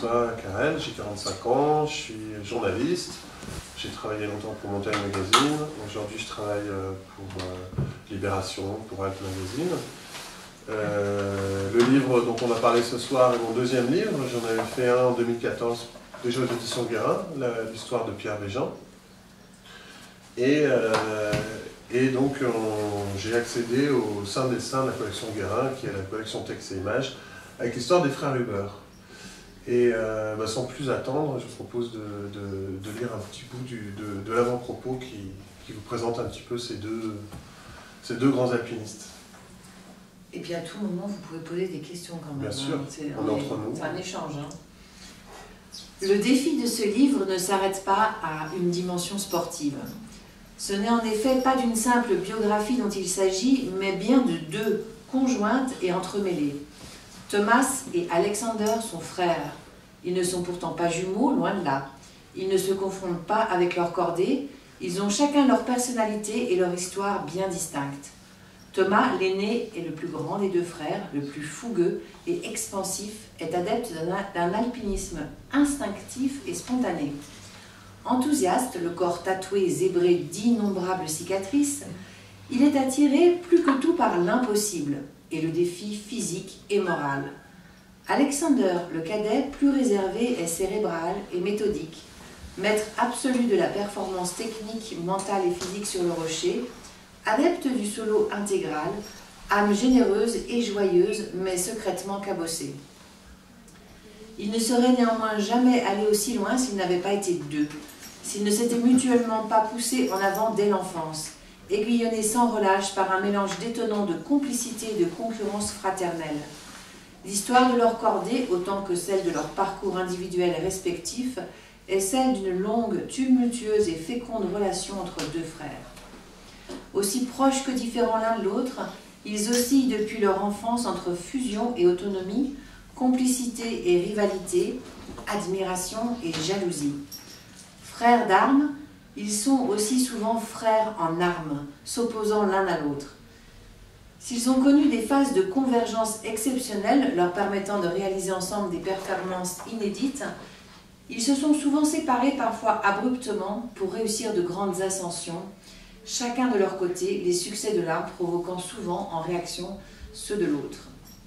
Thomas Carrel, j'ai 45 ans, je suis journaliste. J'ai travaillé longtemps pour Montagne Magazine. Aujourd'hui, je travaille pour Libération, pour Alt Magazine. Le livre dont on a parlé ce soir est mon deuxième livre. J'en avais fait un en 2014, déjà aux éditions Guérin, l'histoire de Pierre Végin. Et donc, j'ai accédé au sein des seins de la collection Guérin, qui est la collection Texte et Images, avec l'histoire des frères Huber. Et sans plus attendre, je vous propose de lire un petit bout de l'avant-propos qui vous présente un petit peu ces deux grands alpinistes. Et puis à tout moment, vous pouvez poser des questions quand même. Bien sûr, on est entre nous. C'est un échange. Le défi de ce livre ne s'arrête pas à une dimension sportive. Ce n'est en effet pas d'une simple biographie dont il s'agit, mais bien de deux, conjointes et entremêlées. Thomas et Alexander sont frères. Ils ne sont pourtant pas jumeaux, loin de là. Ils ne se confondent pas avec leurs cordées. Ils ont chacun leur personnalité et leur histoire bien distinctes. Thomas, l'aîné et le plus grand des deux frères, le plus fougueux et expansif, est adepte d'un alpinisme instinctif et spontané. Enthousiaste, le corps tatoué et zébré d'innombrables cicatrices, il est attiré plus que tout par l'impossible et le défi physique et moral. Alexander, le cadet, plus réservé, est cérébral et méthodique. Maître absolu de la performance technique, mentale et physique sur le rocher, adepte du solo intégral, âme généreuse et joyeuse, mais secrètement cabossée. Il ne serait néanmoins jamais allé aussi loin s'ils n'avaient pas été deux, s'ils ne s'étaient mutuellement pas poussés en avant dès l'enfance, aiguillonnés sans relâche par un mélange détonnant de complicité et de concurrence fraternelle. L'histoire de leur cordée, autant que celle de leur parcours individuel respectif, est celle d'une longue, tumultueuse et féconde relation entre deux frères. Aussi proches que différents l'un de l'autre, ils oscillent depuis leur enfance entre fusion et autonomie, complicité et rivalité, admiration et jalousie. Frères d'armes, ils sont aussi souvent frères en armes, s'opposant l'un à l'autre. S'ils ont connu des phases de convergence exceptionnelles leur permettant de réaliser ensemble des performances inédites, ils se sont souvent séparés parfois abruptement pour réussir de grandes ascensions, chacun de leur côté, les succès de l'un provoquant souvent en réaction ceux de l'autre.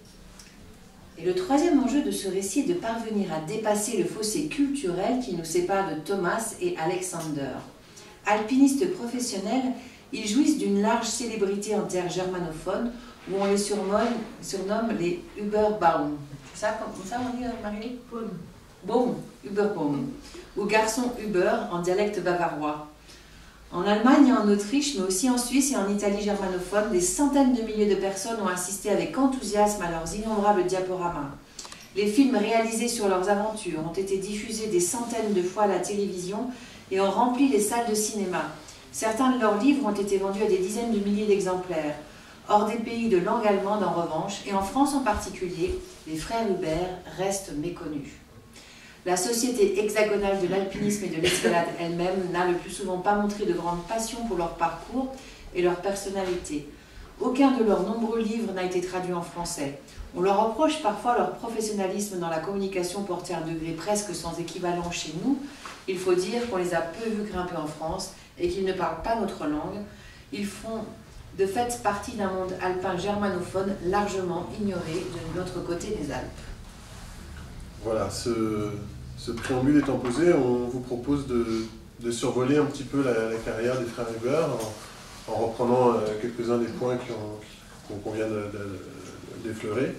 Et le troisième enjeu de ce récit est de parvenir à dépasser le fossé culturel qui nous sépare de Thomas et Alexander. Alpinistes professionnels, ils jouissent d'une large célébrité en terre germanophone, où on les surnomme les Überbaum. C'est ça, comme ça on dit, Marie? Baum, Überbaum, ou garçon Uber en dialecte bavarois. En Allemagne et en Autriche, mais aussi en Suisse et en Italie germanophone, des centaines de milliers de personnes ont assisté avec enthousiasme à leurs innombrables diaporamas. Les films réalisés sur leurs aventures ont été diffusés des centaines de fois à la télévision et ont rempli les salles de cinéma. Certains de leurs livres ont été vendus à des dizaines de milliers d'exemplaires. Hors des pays de langue allemande en revanche, et en France en particulier, les frères Hubert restent méconnus. La société hexagonale de l'alpinisme et de l'escalade elle-même n'a le plus souvent pas montré de grande passion pour leur parcours et leur personnalité. Aucun de leurs nombreux livres n'a été traduit en français. On leur reproche parfois leur professionnalisme dans la communication portée à un degré presque sans équivalent chez nous. Il faut dire qu'on les a peu vus grimper en France et qu'ils ne parlent pas notre langue. Ils font de fait partie d'un monde alpin germanophone largement ignoré de l'autre côté des Alpes. Voilà, ce préambule étant posé, on vous propose de survoler un petit peu la carrière des frères Huber en reprenant quelques-uns des points qu'on vient d'effleurer.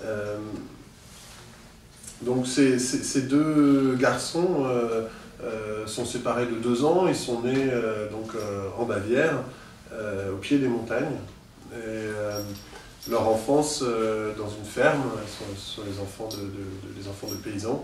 Donc ces deux garçons sont séparés de 2 ans, ils sont nés en Bavière, au pied des montagnes. Et, leur enfance dans une ferme, sont les enfants de paysans,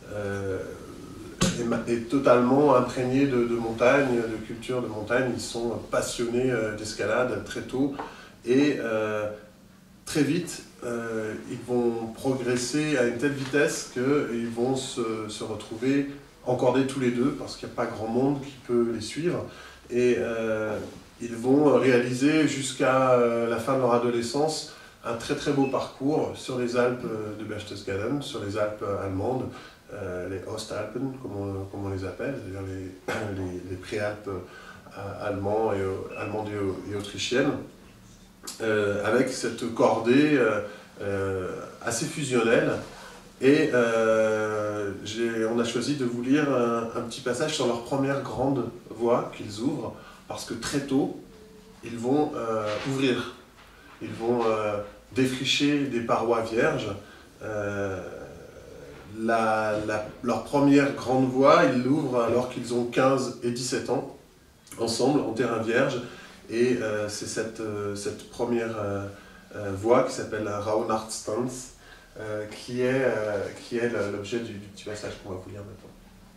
est totalement imprégnée de montagne, de culture de montagne. Ils sont passionnés d'escalade très tôt et très vite, ils vont progresser à une telle vitesse qu'ils vont se retrouver encordés tous les deux parce qu'il n'y a pas grand monde qui peut les suivre. Et ils vont réaliser jusqu'à la fin de leur adolescence un très très beau parcours sur les Alpes de Berchtesgaden, sur les Alpes allemandes, les Ostalpen, comme on les appelle, c'est-à-dire les préalpes allemandes et autrichiennes, avec cette cordée assez fusionnelle. Et on a choisi de vous lire un petit passage sur leur première grande voie qu'ils ouvrent, parce que très tôt, ils vont ouvrir. Ils vont défricher des parois vierges. Leur première grande voie, ils l'ouvrent alors qu'ils ont 15 et 17 ans, ensemble, en terrain vierge. Et c'est cette première voie qui s'appelle Rauhnartstanz, qui est l'objet du petit passage qu'on va vous lire maintenant.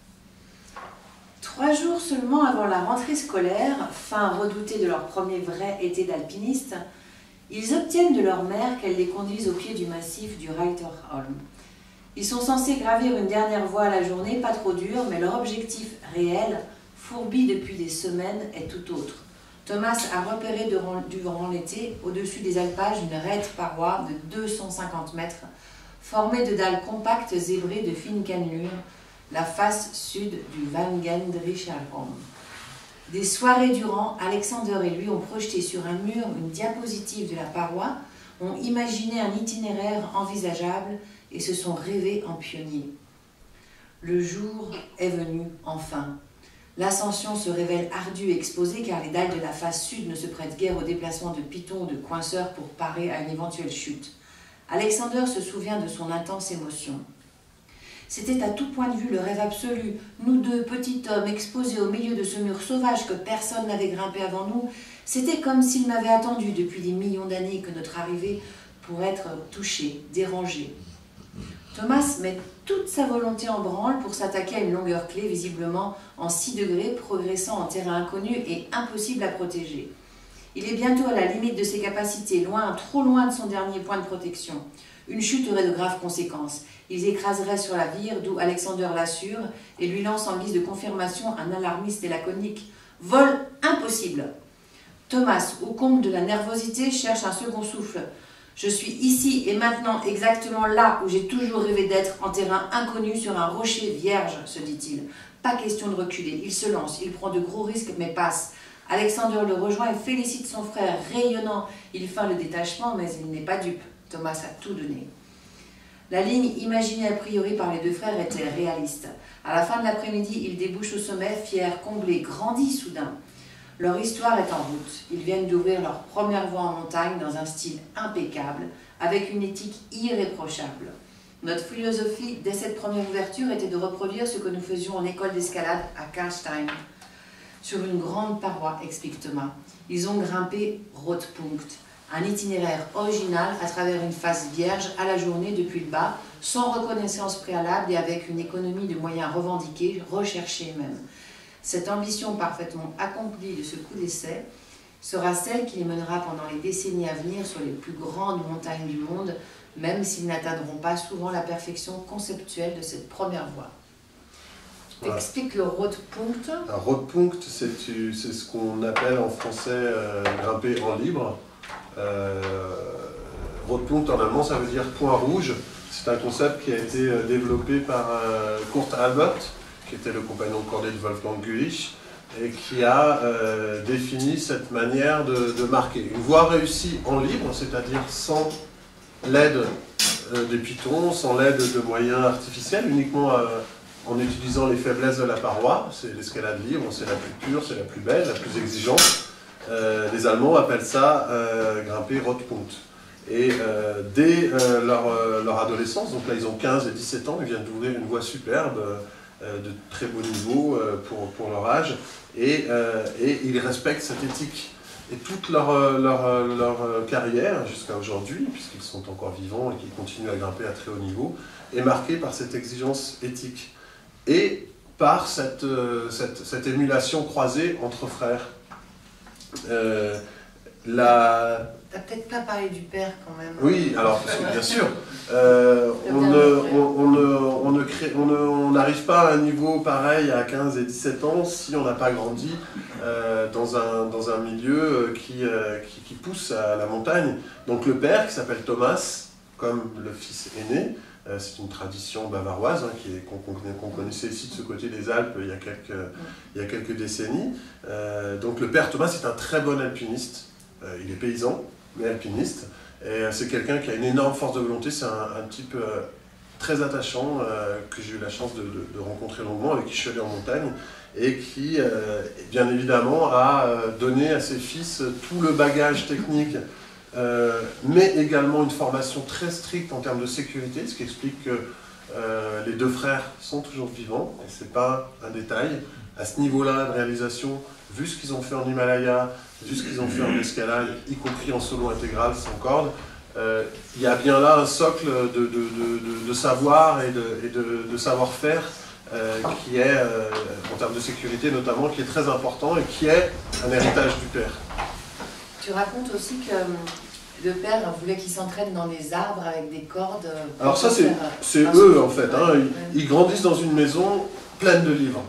3 jours seulement avant la rentrée scolaire, fin redoutée de leur premier vrai été d'alpinistes, ils obtiennent de leur mère qu'elle les conduise au pied du massif du Reiterholm. Ils sont censés gravir une dernière voie à la journée, pas trop dure, mais leur objectif réel, fourbi depuis des semaines, est tout autre. Thomas a repéré durant l'été, au-dessus des alpages, une raide paroi de 250 mètres, formée de dalles compactes zébrées de fines cannelures, la face sud du Wangendricherholm. Des soirées durant, Alexander et lui ont projeté sur un mur une diapositive de la paroi, ont imaginé un itinéraire envisageable et se sont rêvés en pionniers. Le jour est venu enfin. L'ascension se révèle ardue et exposée car les dalles de la face sud ne se prêtent guère au déplacement de pitons ou de coinceurs pour parer à une éventuelle chute. Alexander se souvient de son intense émotion. C'était à tout point de vue le rêve absolu. Nous deux, petits hommes, exposés au milieu de ce mur sauvage que personne n'avait grimpé avant nous, c'était comme s'il m'avait attendu depuis des millions d'années que notre arrivée pourrait être touchée, dérangée. Thomas met toute sa volonté en branle pour s'attaquer à une longueur clé, visiblement en 6 degrés, progressant en terrain inconnu et impossible à protéger. Il est bientôt à la limite de ses capacités, loin, trop loin de son dernier point de protection. Une chute aurait de graves conséquences. Ils écraseraient sur la vire, d'où Alexander l'assure, et lui lance en guise de confirmation un alarmiste et laconique. « Vol impossible !» Thomas, au comble de la nervosité, cherche un second souffle. « Je suis ici et maintenant exactement là où j'ai toujours rêvé d'être, en terrain inconnu sur un rocher vierge, se dit-il. Pas question de reculer. Il se lance, il prend de gros risques mais passe. Alexander le rejoint et félicite son frère, rayonnant. Il feint le détachement, mais il n'est pas dupe. Thomas a tout donné. La ligne imaginée a priori par les deux frères était réaliste. À la fin de l'après-midi, ils débouchent au sommet, fiers, comblés, grandis soudain. Leur histoire est en route. Ils viennent d'ouvrir leur première voie en montagne dans un style impeccable, avec une éthique irréprochable. Notre philosophie, dès cette première ouverture, était de reproduire ce que nous faisions en école d'escalade à Karlstein, sur une grande paroi, explique Thomas. Ils ont grimpé Rotpunkt, un itinéraire original à travers une face vierge à la journée depuis le bas, sans reconnaissance préalable et avec une économie de moyens revendiqués, recherchés même. Cette ambition parfaitement accomplie de ce coup d'essai sera celle qui les mènera pendant les décennies à venir sur les plus grandes montagnes du monde, même s'ils n'atteindront pas souvent la perfection conceptuelle de cette première voie. Voilà. Explique le Rotpunkt. Rotpunkt, c'est ce qu'on appelle en français grimper en libre. Rotpunkt en allemand, ça veut dire point rouge. C'est un concept qui a été développé par Kurt Albert, qui était le compagnon de cordée de Wolfgang Gülich, et qui a défini cette manière de marquer. Une voie réussie en libre, c'est-à-dire sans l'aide des pitons, sans l'aide de moyens artificiels, uniquement en utilisant les faiblesses de la paroi. C'est l'escalade libre, c'est la plus pure, c'est la plus belle, la plus exigeante. Les Allemands appellent ça grimper Rotpunkt. Et dès leur adolescence, donc là ils ont 15 et 17 ans, ils viennent d'ouvrir une voie superbe, de très beau niveau pour leur âge, et ils respectent cette éthique. Et toute leur carrière, jusqu'à aujourd'hui, puisqu'ils sont encore vivants et qu'ils continuent à grimper à très haut niveau, est marquée par cette exigence éthique et par cette émulation croisée entre frères. T'as peut-être pas parlé du père quand même. Oui, alors parce que bien sûr, on n'arrive pas à un niveau pareil à 15 et 17 ans si on n'a pas grandi dans un milieu qui pousse à la montagne. Donc le père, qui s'appelle Thomas, comme le fils aîné, c'est une tradition bavaroise qu'on connaissait ici de ce côté des Alpes il y a quelques décennies. Donc le père Thomas est un très bon alpiniste. Il est paysan, mais alpiniste. Et c'est quelqu'un qui a une énorme force de volonté. C'est un type très attachant que j'ai eu la chance de rencontrer longuement, avec qui je suis allé en montagne, et qui, bien évidemment, a donné à ses fils tout le bagage technique, mais également une formation très stricte en termes de sécurité, ce qui explique que les deux frères sont toujours vivants, et ce n'est pas un détail. À ce niveau-là de réalisation, vu ce qu'ils ont fait en Himalaya, vu ce qu'ils ont fait en escalade, y compris en solo intégral sans corde, il y a bien là un socle de savoir et de savoir-faire qui est, en termes de sécurité notamment, qui est très important et qui est un héritage du père. Tu racontes aussi que le père voulait qu'ils s'entraînent dans les arbres avec des cordes. Alors ça, c'est eux en fait. Hein. Ils grandissent dans une maison pleine de livres.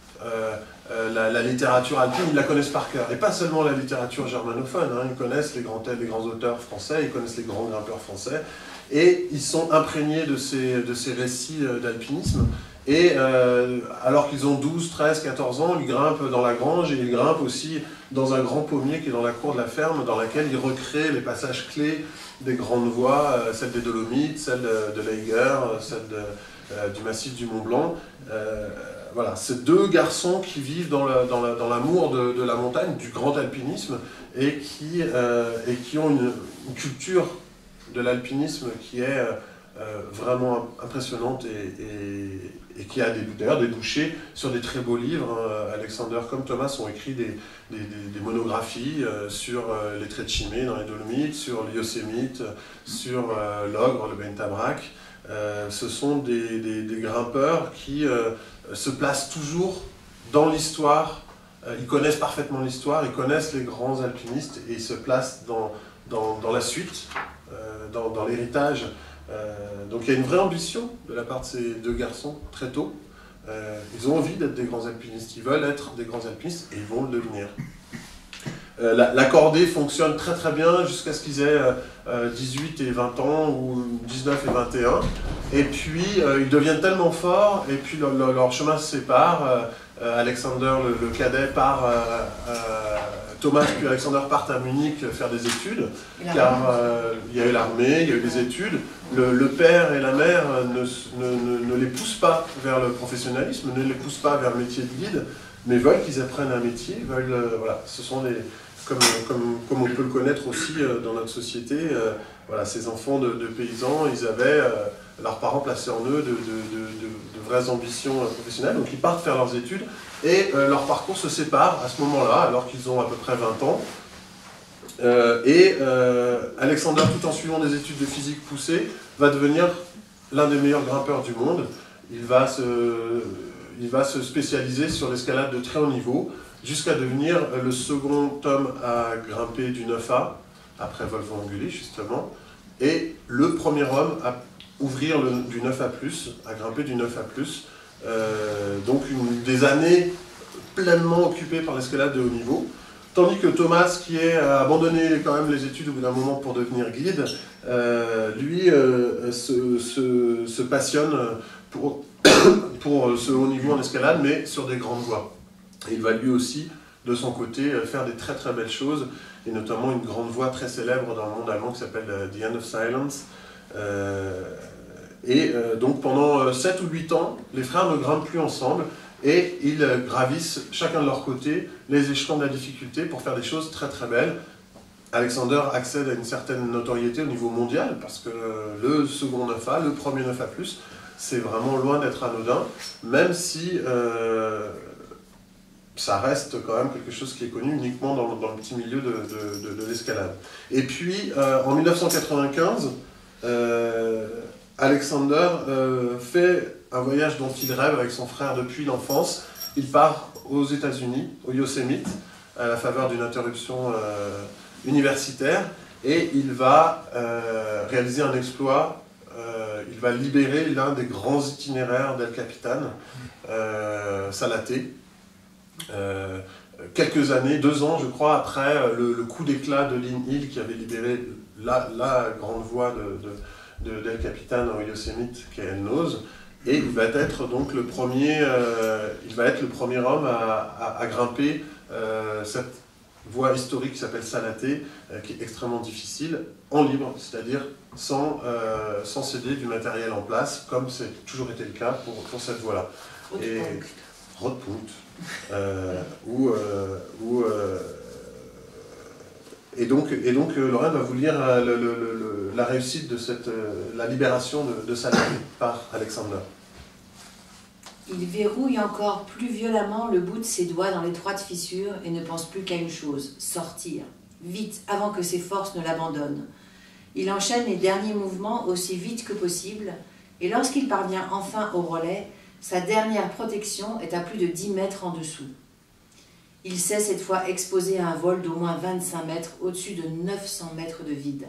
La littérature alpine, ils la connaissent par cœur. Et pas seulement la littérature germanophone, hein. Ils connaissent les grands auteurs français, ils connaissent les grands grimpeurs français, et ils sont imprégnés de ces récits d'alpinisme. Et alors qu'ils ont 12, 13, 14 ans, ils grimpent dans la grange, et ils grimpent aussi dans un grand pommier qui est dans la cour de la ferme, dans laquelle ils recréent les passages clés des grandes voies, celle des Dolomites, celle de l'Eiger, celle du massif du Mont Blanc. Voilà, c'est deux garçons qui vivent dans l'amour de la montagne, du grand alpinisme, et qui ont une culture de l'alpinisme qui est vraiment impressionnante et qui a d'ailleurs débouché sur des très beaux livres. Alexander comme Thomas ont écrit des monographies sur les traits de Chimay dans les Dolomites, sur le Yosemite, sur l'Ogre, le Bentabrac. Ce sont des grimpeurs qui se placent toujours dans l'histoire. Ils connaissent parfaitement l'histoire, ils connaissent les grands alpinistes et ils se placent dans la suite, dans l'héritage. Donc il y a une vraie ambition de la part de ces deux garçons très tôt. Ils ont envie d'être des grands alpinistes, ils veulent être des grands alpinistes et ils vont le devenir. La cordée fonctionne très très bien jusqu'à ce qu'ils aient 18 et 20 ans ou 19 et 21. Et puis ils deviennent tellement forts et puis leur chemin se sépare. Alexander le cadet part, Thomas puis Alexander partent à Munich faire des études, car il y a eu l'armée, il y a eu les études. Le père et la mère ne les poussent pas vers le professionnalisme, ne les poussent pas vers le métier de guide, mais veulent qu'ils apprennent un métier, voilà, ce sont comme on peut le connaître aussi dans notre société, voilà, ces enfants de paysans, ils avaient, leurs parents plaçaient en eux de vraies ambitions professionnelles, donc ils partent faire leurs études, et leur parcours se sépare à ce moment-là, alors qu'ils ont à peu près 20 ans. Alexander, tout en suivant des études de physique poussées, va devenir l'un des meilleurs grimpeurs du monde. Il va se spécialiser sur l'escalade de très haut niveau, jusqu'à devenir le second homme à grimper du 9A, après Wolfgang Gülich justement, et le premier homme à ouvrir du 9A+, à grimper du 9A+. Donc des années pleinement occupées par l'escalade de haut niveau, tandis que Thomas, qui a abandonné quand même les études au bout d'un moment pour devenir guide, lui se passionne pour ce haut niveau en escalade, mais sur des grandes voies. Et il va lui aussi, de son côté, faire des très très belles choses, et notamment une grande voie très célèbre dans le monde allemand qui s'appelle The End of Silence. Donc pendant 7 ou 8 ans, les frères ne grimpent plus ensemble, et ils gravissent chacun de leur côté les échelons de la difficulté pour faire des choses très très belles. Alexander accède à une certaine notoriété au niveau mondial, parce que le second 9A, le premier 9A+, c'est vraiment loin d'être anodin, même si ça reste quand même quelque chose qui est connu uniquement dans le petit milieu de l'escalade. Et puis, en 1995, Alexander fait un voyage dont il rêve avec son frère depuis l'enfance. Il part aux États-Unis, au Yosemite, à la faveur d'une interruption universitaire, et il va réaliser un exploit il va libérer l'un des grands itinéraires d'El Capitan, Salaté, quelques années, 2 ans je crois, après le coup d'éclat de Lynn Hill qui avait libéré la grande voie d'El Capitan en Yosemite, qui est El Nose, et il va être donc le premier, homme à grimper cette voie historique qui s'appelle Salaté, qui est extrêmement difficile, en libre, c'est-à-dire sans céder du matériel en place, comme c'est toujours été le cas pour cette voie-là. Et Rotpunkt, et donc Lorraine va vous lire la réussite de la libération de Salaté par Alexander. Il verrouille encore plus violemment le bout de ses doigts dans l'étroite fissure et ne pense plus qu'à une chose, sortir, vite, avant que ses forces ne l'abandonnent. Il enchaîne les derniers mouvements aussi vite que possible, et lorsqu'il parvient enfin au relais, sa dernière protection est à plus de 10 mètres en dessous. Il s'est cette fois exposé à un vol d'au moins 25 mètres au-dessus de 900 mètres de vide.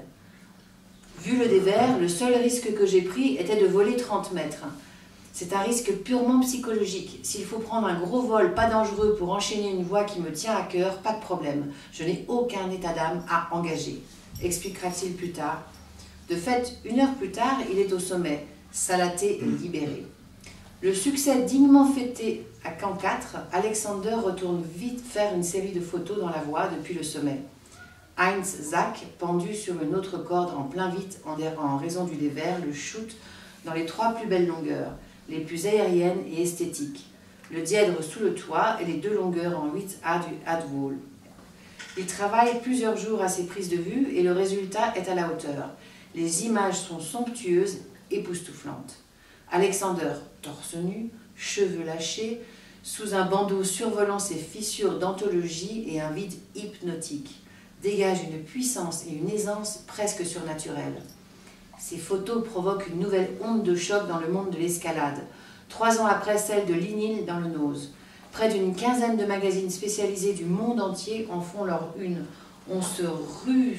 Vu le dévers, le seul risque que j'ai pris était de voler 30 mètres. C'est un risque purement psychologique. S'il faut prendre un gros vol pas dangereux pour enchaîner une voie qui me tient à cœur, pas de problème. Je n'ai aucun état d'âme à engager, expliquera-t-il plus tard. De fait, 1 heure plus tard, il est au sommet. Salaté est libéré. Le succès dignement fêté à Camp 4, Alexander retourne vite faire une série de photos dans la voie depuis le sommet. Heinz Zach, pendu sur une autre corde en plein vide en raison du dévers, le shoot dans les 3 plus belles longueurs, les plus aériennes et esthétiques, le dièdre sous le toit et les 2 longueurs en 8A du Hadwall. Il travaille plusieurs jours à ses prises de vue et le résultat est à la hauteur. Les images sont somptueuses, époustouflantes. Alexander, torse nu, cheveux lâchés, sous un bandeau survolant ses fissures d'anthologie et un vide hypnotique, dégage une puissance et une aisance presque surnaturelles. Ces photos provoquent une nouvelle onde de choc dans le monde de l'escalade, 3 ans après celle de Lynn Hill dans le Nose. Près d'une quinzaine de magazines spécialisés du monde entier en font leur une. On se rue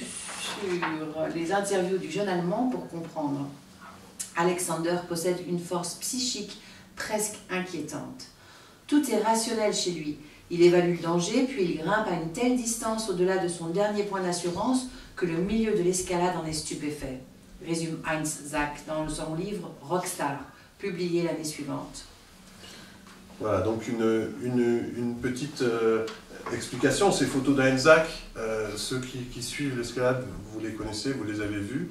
sur les interviews du jeune Allemand pour comprendre. Alexander possède une force psychique presque inquiétante. Tout est rationnel chez lui. Il évalue le danger, puis il grimpe à une telle distance au-delà de son dernier point d'assurance que le milieu de l'escalade en est stupéfait, résume Heinz Zach dans son livre Rockstar, publié l'année suivante. Voilà, donc une petite explication. Ces photos d'Heinz Zach, ceux qui suivent l'escalade, vous les connaissez, vous les avez vues.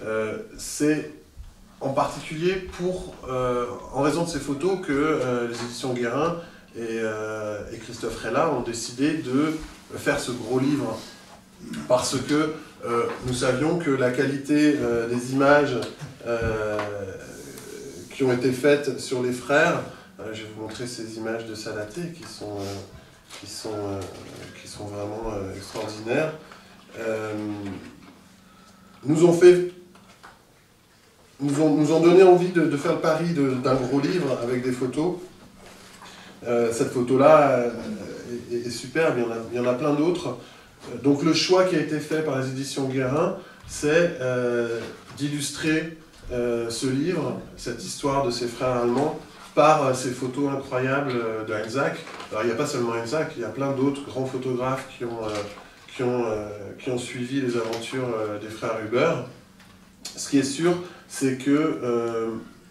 C'est en particulier en raison de ces photos que les éditions Guérin et Christophe Rella ont décidé de faire ce gros livre, parce que nous savions que la qualité des images qui ont été faites sur les frères, je vais vous montrer ces images de Salaté qui sont vraiment extraordinaires, nous ont donné envie de faire le pari d'un gros livre avec des photos. Cette photo-là est superbe, il y en a plein d'autres. Donc le choix qui a été fait par les éditions Guérin, c'est d'illustrer ce livre, cette histoire de ces frères allemands, par ces photos incroyables de Heinz Zach. Alors il n'y a pas seulement Heinz Zach, il y a plein d'autres grands photographes qui ont suivi les aventures des frères Huber. Ce qui est sûr, c'est que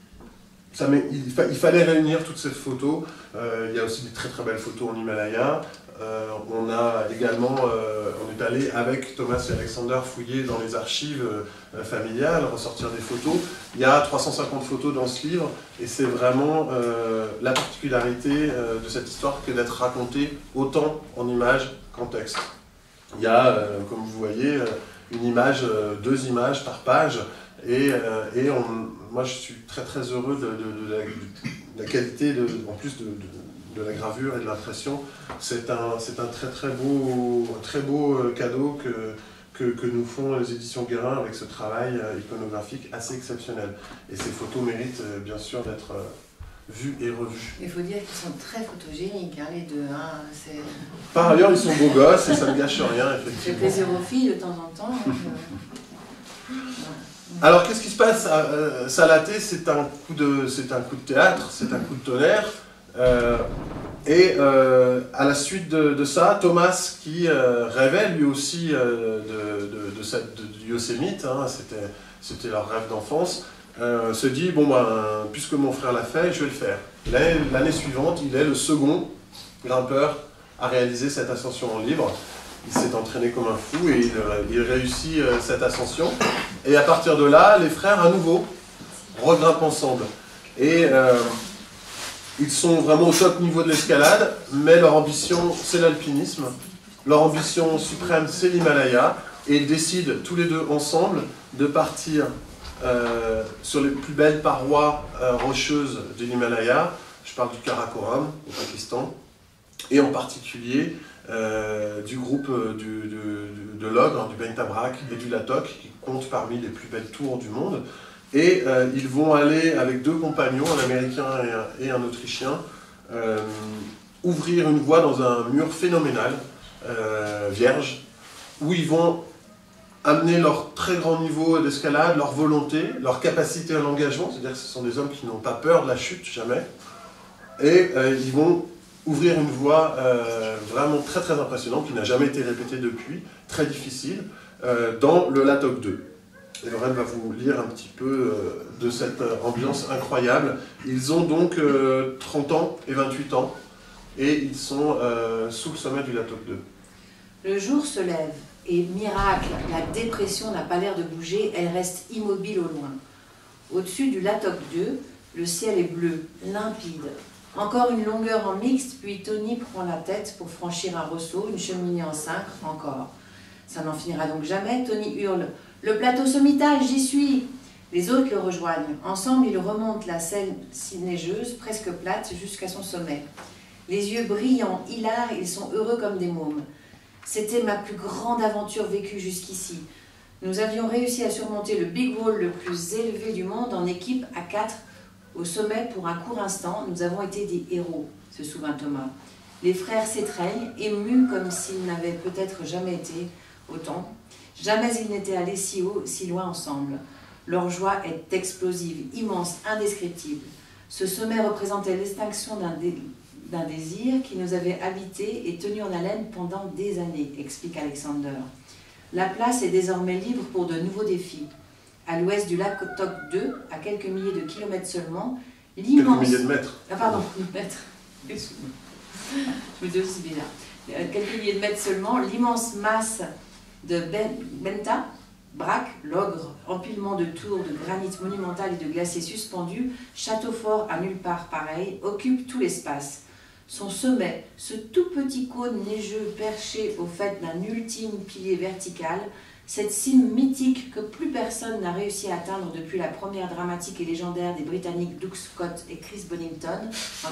il fallait réunir toutes ces photos. Il y a aussi des très très belles photos en Himalaya. On a également, on est allé avec Thomas et Alexander fouiller dans les archives familiales, ressortir des photos. Il y a 350 photos dans ce livre, et c'est vraiment la particularité de cette histoire que d'être racontée autant en images qu'en texte. Il y a, comme vous voyez, deux images par page, et moi je suis très très heureux de la qualité, en plus de la gravure et de l'impression. C'est un très beau cadeau que nous font les éditions Guérin avec ce travail iconographique assez exceptionnel. Et ces photos méritent bien sûr d'être vues et revues. Il faut dire qu'ils sont très photogéniques, hein, les deux. Hein, par ailleurs, ils sont beaux gosses et ça ne gâche rien, effectivement. Ça fait plaisir aux filles de temps en temps. Alors, qu'est-ce qui se passe à Salaté? C'est un coup de théâtre, c'est un coup de tonnerre. À la suite de ça, Thomas, qui rêvait lui aussi du Yosemite, hein, c'était leur rêve d'enfance, se dit, bon ben, puisque mon frère l'a fait, je vais le faire. L'année suivante, il est le second grimpeur à réaliser cette ascension en libre. Il s'est entraîné comme un fou et il réussit cette ascension. Et à partir de là, les frères, à nouveau, regrimpent ensemble. Et ils sont vraiment au top niveau de l'escalade, mais leur ambition, c'est l'alpinisme. Leur ambition suprême, c'est l'Himalaya. Et ils décident tous les deux ensemble de partir sur les plus belles parois rocheuses de l'Himalaya. Je parle du Karakoram, au Pakistan, et en particulier du groupe de l'Ogre, du Benta Brak et du Latok, qui comptent parmi les plus belles tours du monde. Et ils vont aller avec deux compagnons, un Américain et un Autrichien, ouvrir une voie dans un mur phénoménal, vierge, où ils vont amener leur très grand niveau d'escalade, leur volonté, leur capacité à l'engagement, c'est-à-dire que ce sont des hommes qui n'ont pas peur de la chute, jamais, et ils vont ouvrir une voie vraiment très très impressionnante, qui n'a jamais été répétée depuis, très difficile, dans le Latok 2. Et Lorraine va vous lire un petit peu de cette ambiance incroyable. Ils ont donc 30 ans et 28 ans, et ils sont sous le sommet du Latok 2. Le jour se lève, et miracle, la dépression n'a pas l'air de bouger, elle reste immobile au loin. Au-dessus du Latok 2, le ciel est bleu, limpide. Encore une longueur en mixte, puis Tony prend la tête pour franchir un ressaut, une cheminée en cintre, encore. Ça n'en finira donc jamais, Tony hurle. « Le plateau sommital, j'y suis !» Les autres le rejoignent. Ensemble, ils remontent la scène si neigeuse, presque plate, jusqu'à son sommet. Les yeux brillants, hilars, ils sont heureux comme des mômes. C'était ma plus grande aventure vécue jusqu'ici. Nous avions réussi à surmonter le Big Wall le plus élevé du monde en équipe à 4. Au sommet, pour un court instant, nous avons été des héros, se souvint Thomas. Les frères s'étreignent, émus comme s'ils n'avaient peut-être jamais été autant. Jamais ils n'étaient allés si haut, si loin ensemble. Leur joie est explosive, immense, indescriptible. Ce sommet représentait l'extinction d'un désir qui nous avait habités et tenus en haleine pendant des années, explique Alexander. La place est désormais libre pour de nouveaux défis. À l'ouest du lac Latok 2, à quelques milliers de kilomètres seulement, l'immense... Quelques milliers de mètres. Ah pardon, mètres. Excuse-moi. Je me dis aussi bizarre. Quelques milliers de mètres seulement, l'immense masse de Benta Brak, l'ogre, empilement de tours de granit monumental et de glaciers suspendus, château fort à nulle part pareil, occupe tout l'espace. Son sommet, ce tout petit cône neigeux perché au fait d'un ultime pilier vertical, cette cime mythique que plus personne n'a réussi à atteindre depuis la première dramatique et légendaire des Britanniques Doug Scott et Chris Bonington en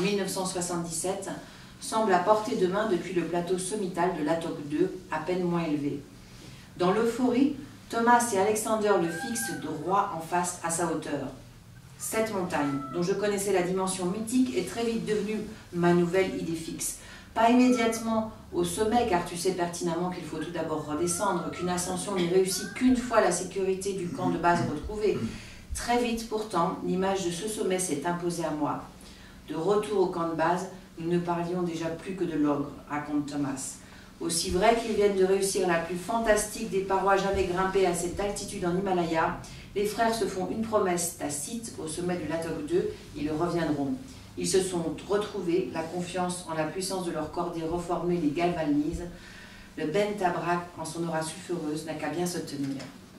1977, semble à portée de main depuis le plateau sommital de Latok 2, à peine moins élevé. Dans l'euphorie, Thomas et Alexander le fixent droit en face à sa hauteur. Cette montagne, dont je connaissais la dimension mythique, est très vite devenue ma nouvelle idée fixe. Pas immédiatement au sommet, car tu sais pertinemment qu'il faut tout d'abord redescendre, qu'une ascension n'est réussie qu'une fois la sécurité du camp de base retrouvée. Très vite, pourtant, l'image de ce sommet s'est imposée à moi. De retour au camp de base, nous ne parlions déjà plus que de l'ogre, raconte Thomas. Aussi vrai qu'ils viennent de réussir la plus fantastique des parois jamais grimpées à cette altitude en Himalaya, les frères se font une promesse tacite au sommet du Latok 2, ils reviendront. Ils se sont retrouvés, la confiance en la puissance de leur cordée reformée les galvanise. Le Benta Brak, en son aura sulfureuse, n'a qu'à bien se tenir.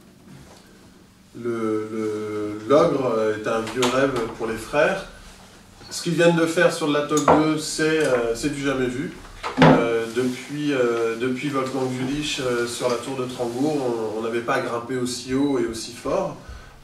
L'ogre est un vieux rêve pour les frères. Ce qu'ils viennent de faire sur le Latok 2, c'est du jamais vu. Depuis Wolfgang Jülich sur la tour de Trangbourg, on n'avait pas grimpé aussi haut et aussi fort.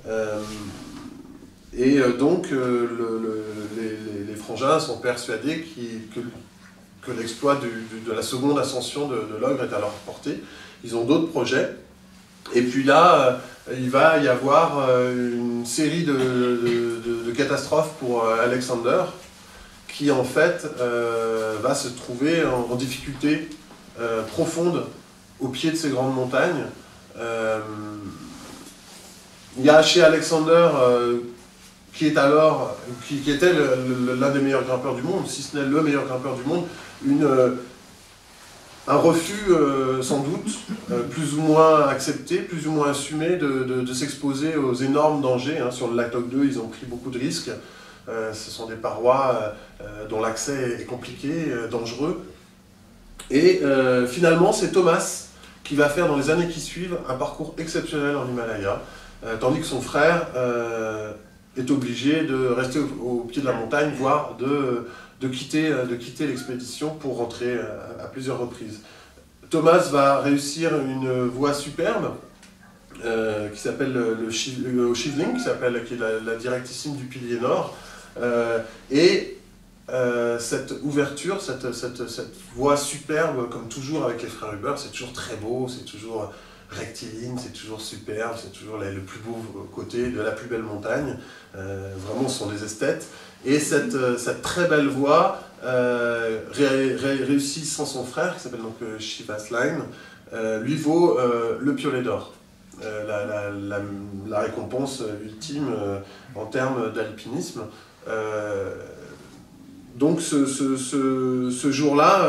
Donc les frangins sont persuadés que l'exploit de la seconde ascension de l'ogre est à leur portée. Ils ont d'autres projets. Et puis là, il va y avoir une série de catastrophes pour Alexander, qui en fait va se trouver en difficulté profonde au pied de ces grandes montagnes. Il y a chez Alexander, qui est alors, qui était l'un des meilleurs grimpeurs du monde, si ce n'est le meilleur grimpeur du monde, un refus sans doute, plus ou moins accepté, plus ou moins assumé de s'exposer aux énormes dangers. Hein. Sur le lac Toc 2, ils ont pris beaucoup de risques. Ce sont des parois dont l'accès est compliqué, dangereux. Et finalement, c'est Thomas qui va faire dans les années qui suivent un parcours exceptionnel en Himalaya, tandis que son frère est obligé de rester au pied de la montagne, voire de quitter l'expédition pour rentrer à plusieurs reprises. Thomas va réussir une voie superbe qui s'appelle le Shivling, qui est la directissime du pilier nord. Cette ouverture, cette voie superbe, comme toujours avec les frères Huber, c'est toujours très beau, c'est toujours rectiligne, c'est toujours superbe, c'est toujours le plus beau côté de la plus belle montagne. Vraiment, ce sont des esthètes. Et cette très belle voie réussie sans son frère, qui s'appelle donc Shivas Line, lui vaut le piolet d'or. La récompense ultime en termes d'alpinisme. Donc ce jour-là,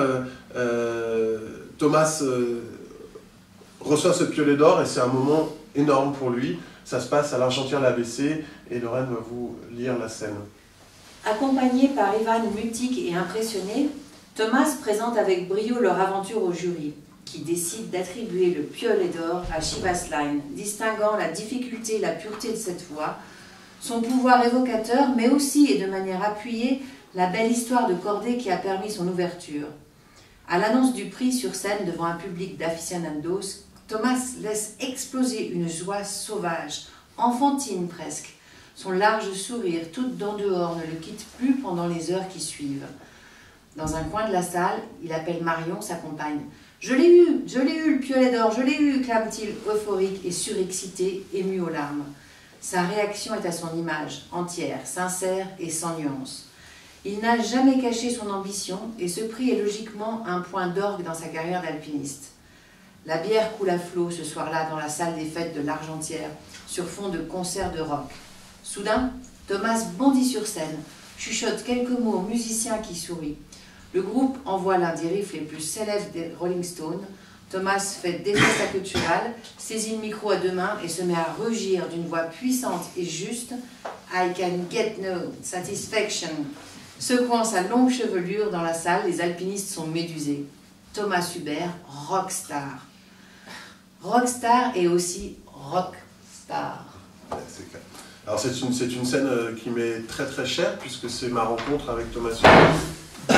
Thomas reçoit ce piolet d'or et c'est un moment énorme pour lui. Ça se passe à l'Argentière-l'ABC et Lorraine va vous lire la scène. Accompagné par Ivan mutique et impressionné, Thomas présente avec brio leur aventure au jury, qui décide d'attribuer le piolet d'or à Shivas Line, distinguant la difficulté et la pureté de cette voie, son pouvoir évocateur, mais aussi et de manière appuyée, la belle histoire de cordée qui a permis son ouverture. À l'annonce du prix sur scène devant un public d'aficionados, Thomas laisse exploser une joie sauvage, enfantine presque. Son large sourire, toute dent dehors, ne le quitte plus pendant les heures qui suivent. Dans un coin de la salle, il appelle Marion, sa compagne. « Je l'ai eu, le piolet d'or, je l'ai eu !» clame-t-il, euphorique et surexcité, ému aux larmes. Sa réaction est à son image, entière, sincère et sans nuance. Il n'a jamais caché son ambition et ce prix est logiquement un point d'orgue dans sa carrière d'alpiniste. La bière coule à flot ce soir-là dans la salle des fêtes de l'Argentière, sur fond de concerts de rock. Soudain, Thomas bondit sur scène, chuchote quelques mots au musicien qui sourit. Le groupe envoie l'un des riffs les plus célèbres des Rolling Stones. Thomas fait défaite accouturale, saisit le micro à deux mains et se met à rugir d'une voix puissante et juste « I can get no satisfaction ». Secouant sa longue chevelure dans la salle, les alpinistes sont médusés. Thomas Huber, rockstar. Rockstar et aussi rockstar. C'est clair. Alors c'est une scène qui m'est très très chère puisque c'est ma rencontre avec Thomas Huber.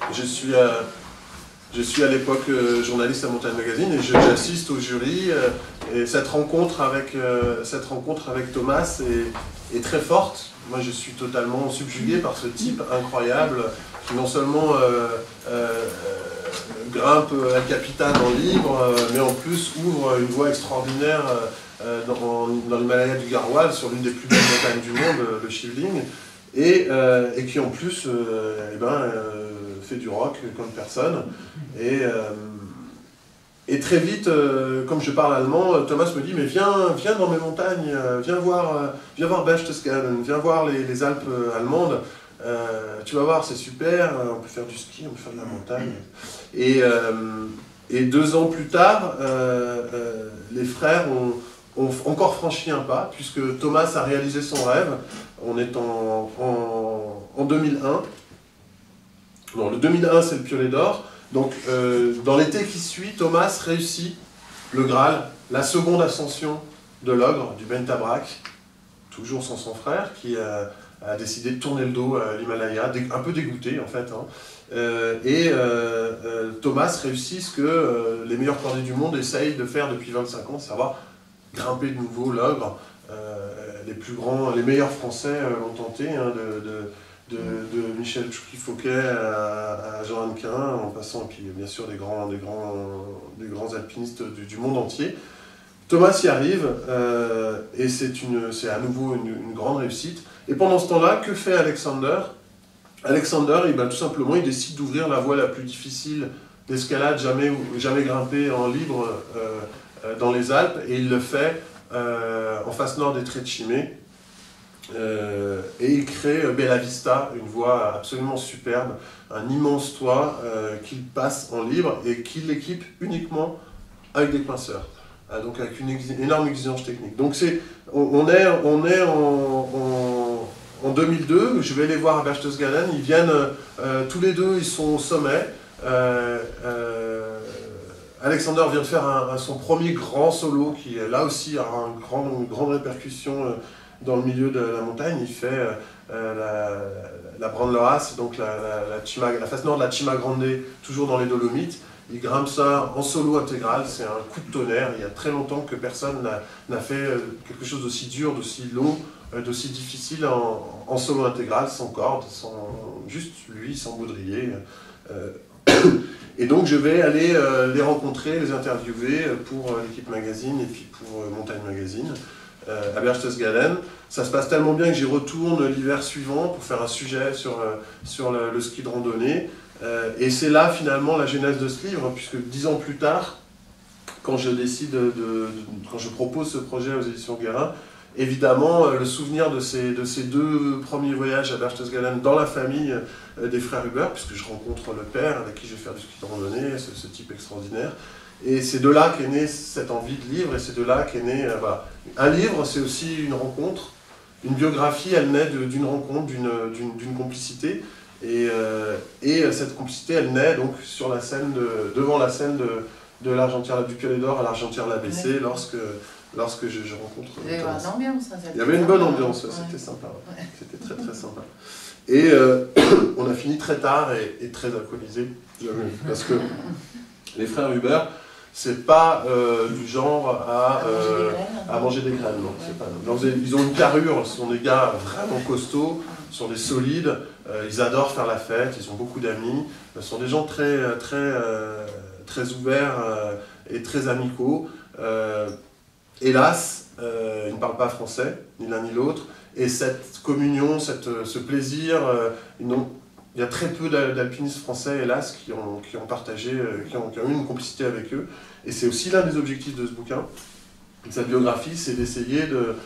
Je suis à l'époque journaliste à Montagne Magazine et j'assiste au jury et cette rencontre avec Thomas est très forte. Moi je suis totalement subjugué par ce type incroyable qui non seulement grimpe El Capitan en libre, mais en plus ouvre une voie extraordinaire dans l'Himalaya du Garhwal, sur l'une des plus belles montagnes du monde, le Shivling, et qui en plus fait du rock comme personne. Et très vite, comme je parle allemand, Thomas me dit « mais viens dans mes montagnes, viens voir Berchtesgaden, viens voir les Alpes allemandes, tu vas voir, c'est super, on peut faire du ski, on peut faire de la montagne. » Et 2 ans plus tard, les frères ont encore franchi un pas, puisque Thomas a réalisé son rêve. On est en 2001. Non, le 2001, c'est le piolet d'or. Donc, dans l'été qui suit, Thomas réussit le Graal, la seconde ascension de l'ogre, du Bentabrak, toujours sans son frère, qui a décidé de tourner le dos à l'Himalaya, un peu dégoûté en fait. Thomas réussit ce que les meilleurs cordés du monde essayent de faire depuis 25 ans, c'est savoir grimper de nouveau l'ogre. Les meilleurs Français l'ont tenté, de Michel Chouki-Fouquet à Jean Hannequin, en passant, et puis bien sûr des grands alpinistes du monde entier. Thomas y arrive, et c'est à nouveau une grande réussite. Et pendant ce temps-là, que fait Alexander? Alexander, tout simplement, il décide d'ouvrir la voie la plus difficile d'escalade jamais grimpée en libre dans les Alpes, et il le fait en face nord des Traits de Chimay. Et il crée Bella Vista, une voie absolument superbe, un immense toit qu'il passe en libre et qu'il équipe uniquement avec des pinceurs, donc avec une énorme exigence technique. Donc on est en 2002, je vais les voir à Berchtesgaden, ils viennent tous les deux, ils sont au sommet. Alexander vient de faire son premier grand solo qui là aussi a une grande répercussion dans le milieu de la montagne. Il fait la Brandleras, donc la face nord de la Cima Grande, toujours dans les Dolomites. Il grimpe ça en solo intégral, c'est un coup de tonnerre. Il y a très longtemps que personne n'a fait quelque chose d'aussi dur, d'aussi long, d'aussi difficile en solo intégral, sans corde, juste lui, sans baudrier. Et donc je vais aller les rencontrer, les interviewer pour l'équipe magazine et puis pour Montagne Magazine à Berchtesgaden. Ça se passe tellement bien que j'y retourne l'hiver suivant pour faire un sujet sur le ski de randonnée. Et c'est là finalement la genèse de ce livre, puisque 10 ans plus tard, quand je décide quand je propose ce projet aux éditions Guérin, évidemment le souvenir de ces 2 premiers voyages à Berchtesgaden dans la famille des frères Huber, puisque je rencontre le père avec qui je vais faire du ski de randonnée, ce type extraordinaire. Et c'est de là qu'est née cette envie de livre, et c'est de là qu'est née... voilà. Un livre, c'est aussi une rencontre. Une biographie, elle naît d'une rencontre, d'une complicité. Et cette complicité, elle naît donc sur la scène devant la scène de l'Argentière du Piolet d'Or à l'Argentière l'ABC, ouais. lorsque je rencontre... Il y avait une ambiance. Il y avait une bonne ambiance, ouais. C'était sympa. Ouais. C'était très très sympa. Et on a fini très tard et très alcoolisé, parce que les frères Huber, c'est pas du genre à manger des graines. Non, c'est pas, ils ont une carrure, ce sont des gars vraiment costauds, ce sont des solides, ils adorent faire la fête, ils ont beaucoup d'amis, ce sont des gens très ouverts et très amicaux. Hélas, ils ne parlent pas français, ni l'un ni l'autre, et cette communion, ce plaisir, il y a très peu d'alpinistes français, hélas, qui ont partagé, qui ont eu une complicité avec eux. Et c'est aussi l'un des objectifs de ce bouquin, de cette biographie, c'est d'essayer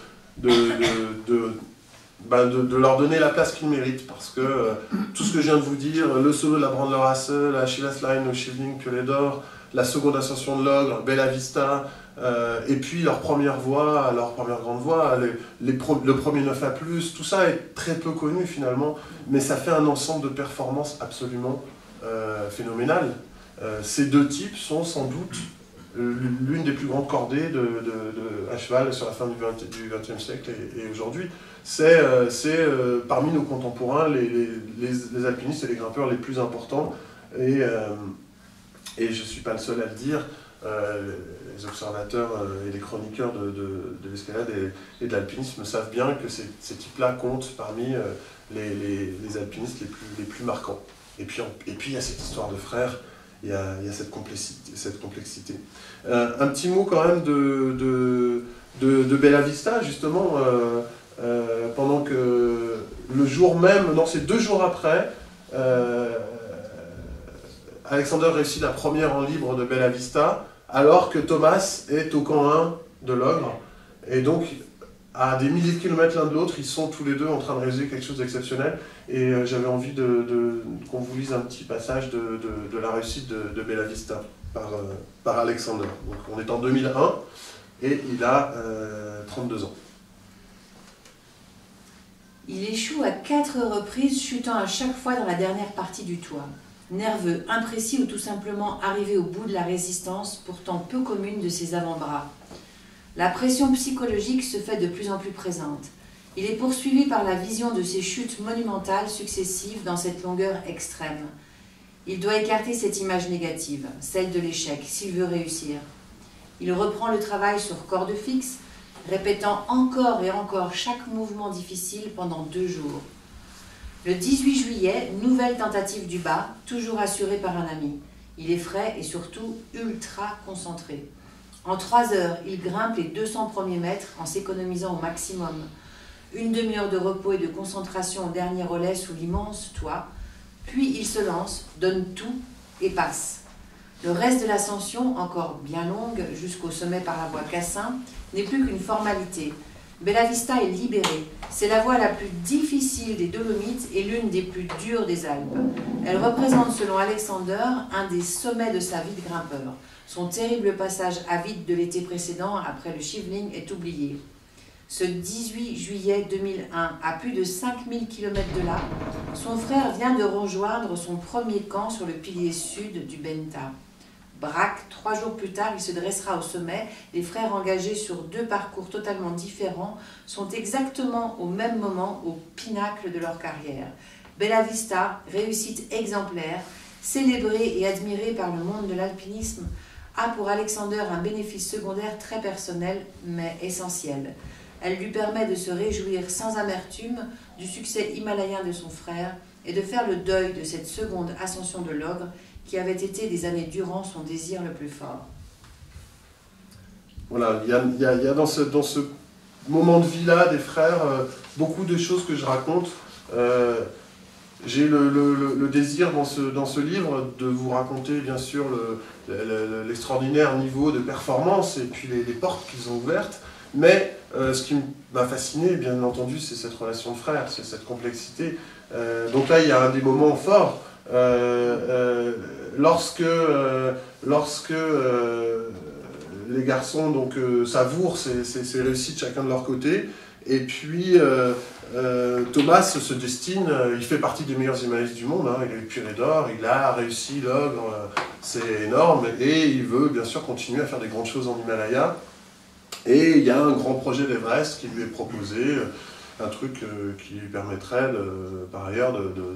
de leur donner la place qu'ils méritent. Parce que tout ce que je viens de vous dire, le solo de la Brandleras, la Schillasline, le Schilling, Piolet d'Or, la seconde ascension de l'Ogre, Bella Vista, et puis leur première voie, leur première grande voie, le premier 9A+, tout ça est très peu connu finalement, mais ça fait un ensemble de performances absolument phénoménales. Ces 2 types sont sans doute l'une des plus grandes cordées à cheval sur la fin du XXe siècle et aujourd'hui. C'est parmi nos contemporains les alpinistes et les grimpeurs les plus importants, et je ne suis pas le seul à le dire. Les observateurs et les chroniqueurs de l'escalade et de l'alpinisme savent bien que ces types-là comptent parmi les alpinistes les plus marquants. Et puis il y a cette histoire de frères, il y a cette complexité. Un petit mot quand même de Bella Vista, justement, pendant que le jour même, non, c'est 2 jours après, Alexander réussit la première en libre de Bella Vista, alors que Thomas est au camp 1 de l'Ogre. Et donc, à des milliers de kilomètres l'un de l'autre, ils sont tous les deux en train de réaliser quelque chose d'exceptionnel. Et j'avais envie qu'on vous lise un petit passage de la réussite de Bella Vista par Alexander. Donc, on est en 2001 et il a 32 ans. Il échoue à 4 reprises, chutant à chaque fois dans la dernière partie du toit. Nerveux, imprécis ou tout simplement arrivé au bout de la résistance, pourtant peu commune de ses avant-bras. La pression psychologique se fait de plus en plus présente. Il est poursuivi par la vision de ces chutes monumentales successives dans cette longueur extrême. Il doit écarter cette image négative, celle de l'échec, s'il veut réussir. Il reprend le travail sur corde fixe, répétant encore et encore chaque mouvement difficile pendant 2 jours. Le 18 juillet, nouvelle tentative du bas, toujours assurée par un ami. Il est frais et surtout ultra concentré. En 3 heures, il grimpe les 200 premiers mètres en s'économisant au maximum. 1 demi-heure de repos et de concentration au dernier relais sous l'immense toit. Puis il se lance, donne tout et passe. Le reste de l'ascension, encore bien longue, jusqu'au sommet par la voie Cassin, n'est plus qu'une formalité. Bella Vista est libérée. C'est la voie la plus difficile des Dolomites et l'une des plus dures des Alpes. Elle représente, selon Alexander, un des sommets de sa vie de grimpeur. Son terrible passage à vide de l'été précédent, après le Shivling, est oublié. Ce 18 juillet 2001, à plus de 5000 km de là, son frère vient de rejoindre son premier camp sur le pilier sud du Benta. Braque, 3 jours plus tard, il se dressera au sommet. Les frères engagés sur 2 parcours totalement différents sont exactement au même moment au pinacle de leur carrière. Bella Vista, réussite exemplaire, célébrée et admirée par le monde de l'alpinisme, a pour Alexander un bénéfice secondaire très personnel mais essentiel. Elle lui permet de se réjouir sans amertume du succès himalayen de son frère et de faire le deuil de cette seconde ascension de l'ogre qui avait été des années durant son désir le plus fort. Voilà, il y a dans ce moment de vie-là des frères beaucoup de choses que je raconte. J'ai le désir dans ce livre de vous raconter bien sûr l'extraordinaire niveau de performance et puis les portes qu'ils ont ouvertes. Mais ce qui m'a fasciné, bien entendu, c'est cette relation de frères, c'est cette complexité. Donc là, il y a un des moments forts. Lorsque les garçons donc, savourent ces réussites chacun de leur côté, et puis Thomas se destine, il fait partie des meilleurs himalayistes du monde, hein, il a eu Purée d'Or, il a réussi l'ogre, c'est énorme, et il veut bien sûr continuer à faire des grandes choses en Himalaya. Et il y a un grand projet d'Everest qui lui est proposé, un truc qui lui permettrait par ailleurs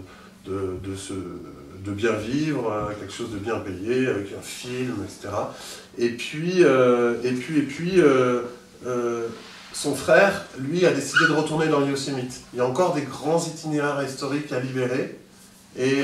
de bien vivre, quelque chose de bien payé, avec un film, etc. Et puis son frère, lui, a décidé de retourner dans le Yosemite. Il y a encore des grands itinéraires historiques à libérer, et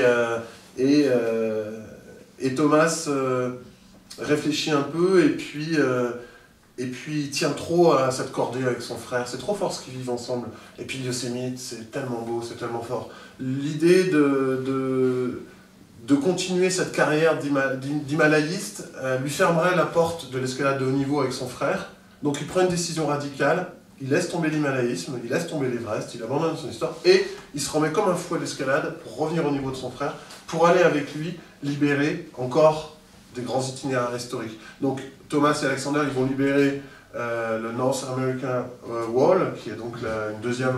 Thomas réfléchit un peu, et puis il tient trop à cette cordée avec son frère. C'est trop fort ce qu'ils vivent ensemble. Et puis le Yosemite, c'est tellement beau, c'est tellement fort. L'idée de continuer cette carrière d'himalayiste lui fermerait la porte de l'escalade de haut niveau avec son frère. Donc il prend une décision radicale, il laisse tomber l'himalayisme, il laisse tomber l'Everest, il abandonne son histoire, et il se remet comme un fou à l'escalade pour revenir au niveau de son frère, pour aller avec lui libérer encore des grands itinéraires historiques. Donc Thomas et Alexander, ils vont libérer le North American Wall, qui est donc la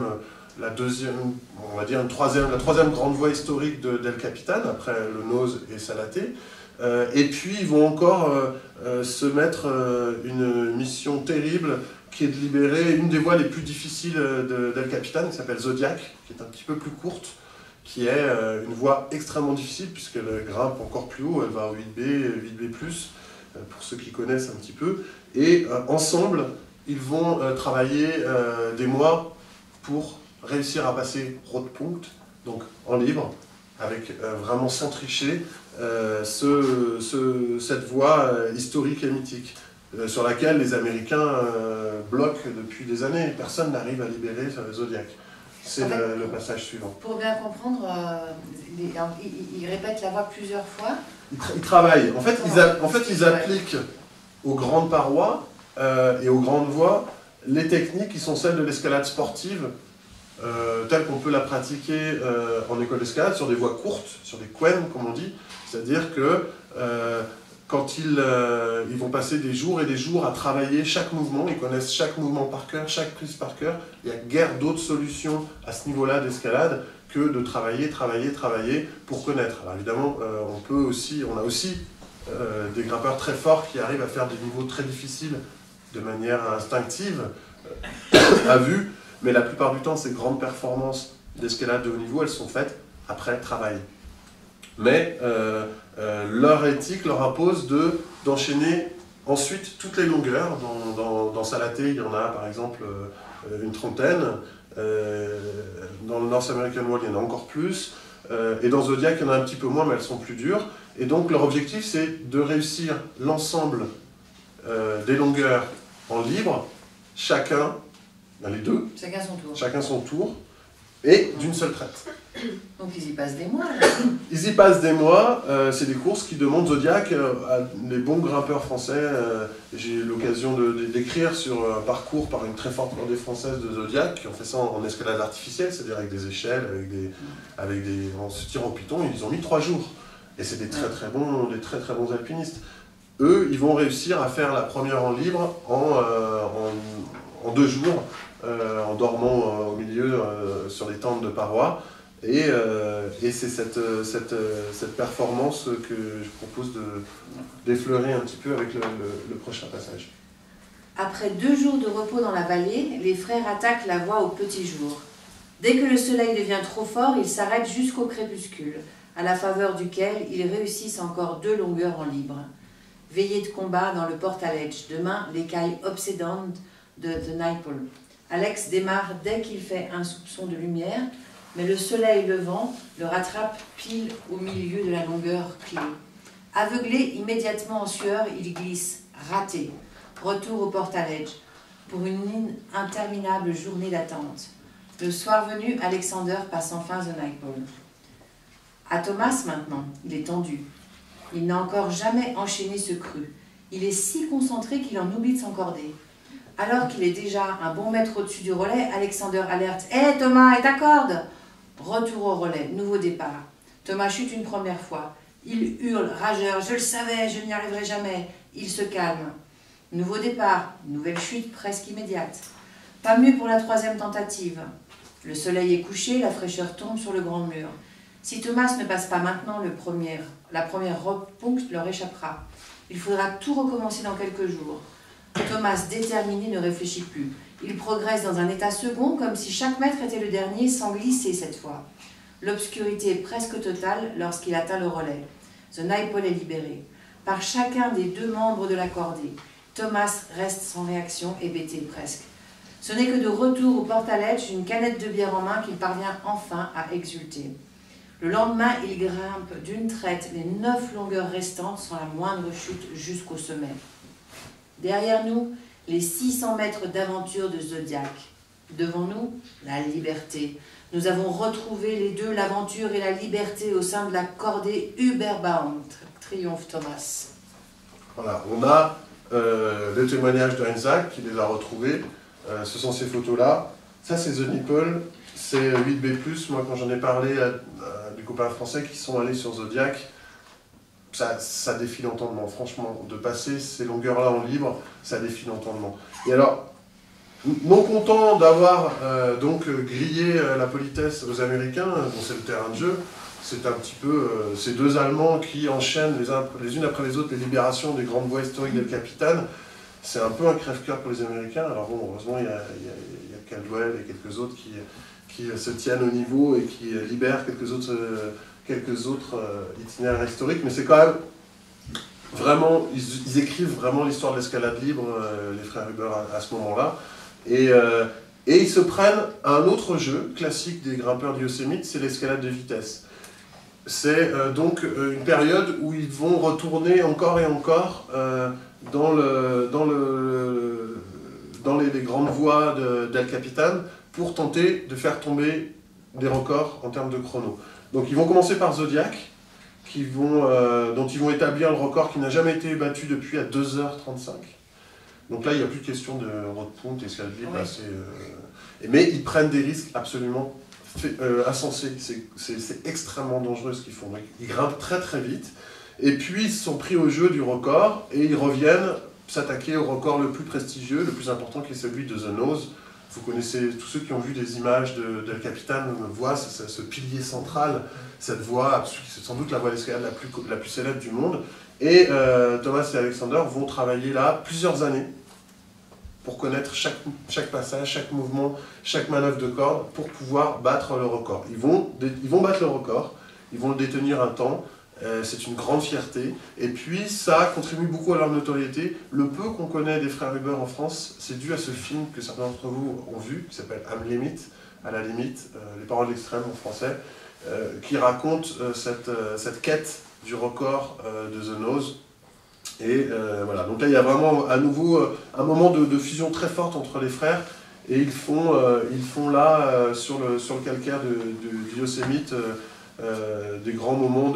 troisième grande voie historique d'El Capitan, après le Nose et Salaté. Et puis ils vont encore se mettre une mission terrible, qui est de libérer une des voies les plus difficiles d'El Capitan, qui s'appelle Zodiac, qui est un petit peu plus courte, qui est une voie extrêmement difficile, puisqu'elle grimpe encore plus haut, elle va au 8B, 8B+, pour ceux qui connaissent un petit peu. Et ensemble, ils vont travailler des mois pour réussir à passer Roadpunkt, donc en libre, avec vraiment sans tricher, cette voie historique et mythique, sur laquelle les Américains bloquent depuis des années. Personne n'arrive à libérer Zodiac. C'est le passage suivant. Pour bien comprendre, ils répètent la voie plusieurs fois. Ils travaillent. En fait, ils appliquent aux grandes parois et aux grandes voies les techniques qui sont celles de l'escalade sportive, telle qu'on peut la pratiquer en école d'escalade, sur des voies courtes, sur des quens, comme on dit. C'est-à-dire que quand ils vont passer des jours et des jours à travailler chaque mouvement, ils connaissent chaque mouvement par cœur, chaque prise par cœur. Il n'y a guère d'autres solutions à ce niveau-là d'escalade que de travailler pour connaître. Alors évidemment, on a aussi des grimpeurs très forts qui arrivent à faire des niveaux très difficiles de manière instinctive, à vue, mais la plupart du temps, ces grandes performances d'escalade de haut niveau, elles sont faites après travail. Mais leur éthique leur impose d'enchaîner ensuite toutes les longueurs. Dans Salaté, il y en a par exemple une trentaine. Dans le North American Wall, il y en a encore plus. Et dans Zodiac, il y en a un petit peu moins, mais elles sont plus dures. Et donc leur objectif, c'est de réussir l'ensemble des longueurs en libre, les deux. Chacun son tour. Chacun son tour. et d'une seule traite. Donc ils y passent des mois. Là. Ils y passent des mois, c'est des courses qui demandent Zodiac à les bons grimpeurs français. J'ai eu l'occasion d'écrire sur un parcours par une très forte cordée française de Zodiac, qui ont fait ça en escalade artificielle, c'est-à-dire avec des échelles, en se tirant au piton, ils ont mis 3 jours. Et c'est des très très bons alpinistes. Eux, ils vont réussir à faire la première en libre en 2 jours, en dormant au milieu sur des tentes de parois. Et c'est cette performance que je propose d'effleurer un petit peu avec le prochain passage. Après 2 jours de repos dans la vallée, les frères attaquent la voie au petit jour. Dès que le soleil devient trop fort, ils s'arrêtent jusqu'au crépuscule, à la faveur duquel ils réussissent encore 2 longueurs en libre. Veillée de combat dans le Portaledge, demain l'écaille obsédante de The Nightpole. Alex démarre dès qu'il fait un soupçon de lumière, mais le soleil levant le rattrape pile au milieu de la longueur clé. Aveuglé immédiatement en sueur, il glisse, raté. Retour au Portaledge, pour une interminable journée d'attente. Le soir venu, Alexander passe enfin The Nightpole. À Thomas maintenant, il est tendu. Il n'a encore jamais enchaîné ce cru. Il est si concentré qu'il en oublie de s'encorder. Alors qu'il est déjà un bon mètre au-dessus du relais, Alexander alerte « Hé Thomas, et ta corde ?» Retour au relais, nouveau départ. Thomas chute une première fois. Il hurle, rageur, je le savais, je n'y arriverai jamais. Il se calme. Nouveau départ, nouvelle chute presque immédiate. Pas mieux pour la 3e tentative. Le soleil est couché, la fraîcheur tombe sur le grand mur. Si Thomas ne passe pas maintenant la première reponcte leur échappera. Il faudra tout recommencer dans quelques jours. Thomas, déterminé, ne réfléchit plus. Il progresse dans un état second, comme si chaque mètre était le dernier, sans glisser cette fois. L'obscurité est presque totale lorsqu'il atteint le relais. The Nightpole est libéré. Par chacun des 2 membres de la cordée. Thomas reste sans réaction, hébété presque. Ce n'est que de retour au Portaledge, une canette de bière en main, qu'il parvient enfin à exulter. Le lendemain, il grimpe d'une traite les 9 longueurs restantes sans la moindre chute jusqu'au sommet. Derrière nous, les 600 mètres d'aventure de Zodiac. Devant nous, la liberté. Nous avons retrouvé les 2, l'aventure et la liberté, au sein de la cordée Uberbound. Triomphe Thomas. Voilà, on a le témoignage de Heinzach qui les a retrouvés. Ce sont ces photos-là. Ça, c'est The Nipple, c'est 8B+. Moi, quand j'en ai parlé à des copains français qui sont allés sur Zodiac, ça défie l'entendement, franchement. De passer ces longueurs-là en libre, ça défie l'entendement. Et alors, non content d'avoir grillé la politesse aux Américains, dont c'est le terrain de jeu, c'est un petit peu ces 2 Allemands qui enchaînent les unes après les autres les libérations des grandes voies historiques d'El Capitan. C'est un peu un crève-cœur pour les Américains. Alors bon, heureusement, il y a Caldwell et quelques autres qui se tiennent au niveau et qui libèrent quelques autres itinéraires historiques, mais c'est quand même vraiment, ils écrivent vraiment l'histoire de l'escalade libre, les frères Huber à ce moment-là, et ils se prennent à un autre jeu classique des grimpeurs du Yosemite, c'est l'escalade de vitesse. C'est donc une période où ils vont retourner encore et encore dans les grandes voies d'El Capitan pour tenter de faire tomber des records en termes de chrono. Donc ils vont commencer par Zodiac, dont ils vont établir le record qui n'a jamais été battu depuis à 2h35. Donc là, il n'y a plus de question de road point, escalade libre. Oui. Mais ils prennent des risques absolument insensés. C'est extrêmement dangereux ce qu'ils font. Donc, ils grimpent très très vite. Et puis ils se sont pris au jeu du record et ils reviennent s'attaquer au record le plus prestigieux, le plus important, qui est celui de The Nose. Vous connaissez, tous ceux qui ont vu des images d'El Capitan voient ce pilier central, cette voie, c'est sans doute la voie d'escalade la plus célèbre du monde. Et Thomas et Alexander vont travailler là plusieurs années pour connaître chaque passage, chaque mouvement, chaque manœuvre de corde pour pouvoir battre le record. Ils vont battre le record, ils vont le détenir un temps. C'est une grande fierté, et puis ça contribue beaucoup à leur notoriété. Le peu qu'on connaît des frères Huber en France, c'est dû à ce film que certains d'entre vous ont vu, qui s'appelle Am Limit, à la limite, les paroles extrêmes en français, qui raconte cette quête du record de The Nose. Et voilà, donc là il y a vraiment à nouveau un moment de fusion très forte entre les frères, Et ils font là, sur le calcaire du Yosemite, des grands moments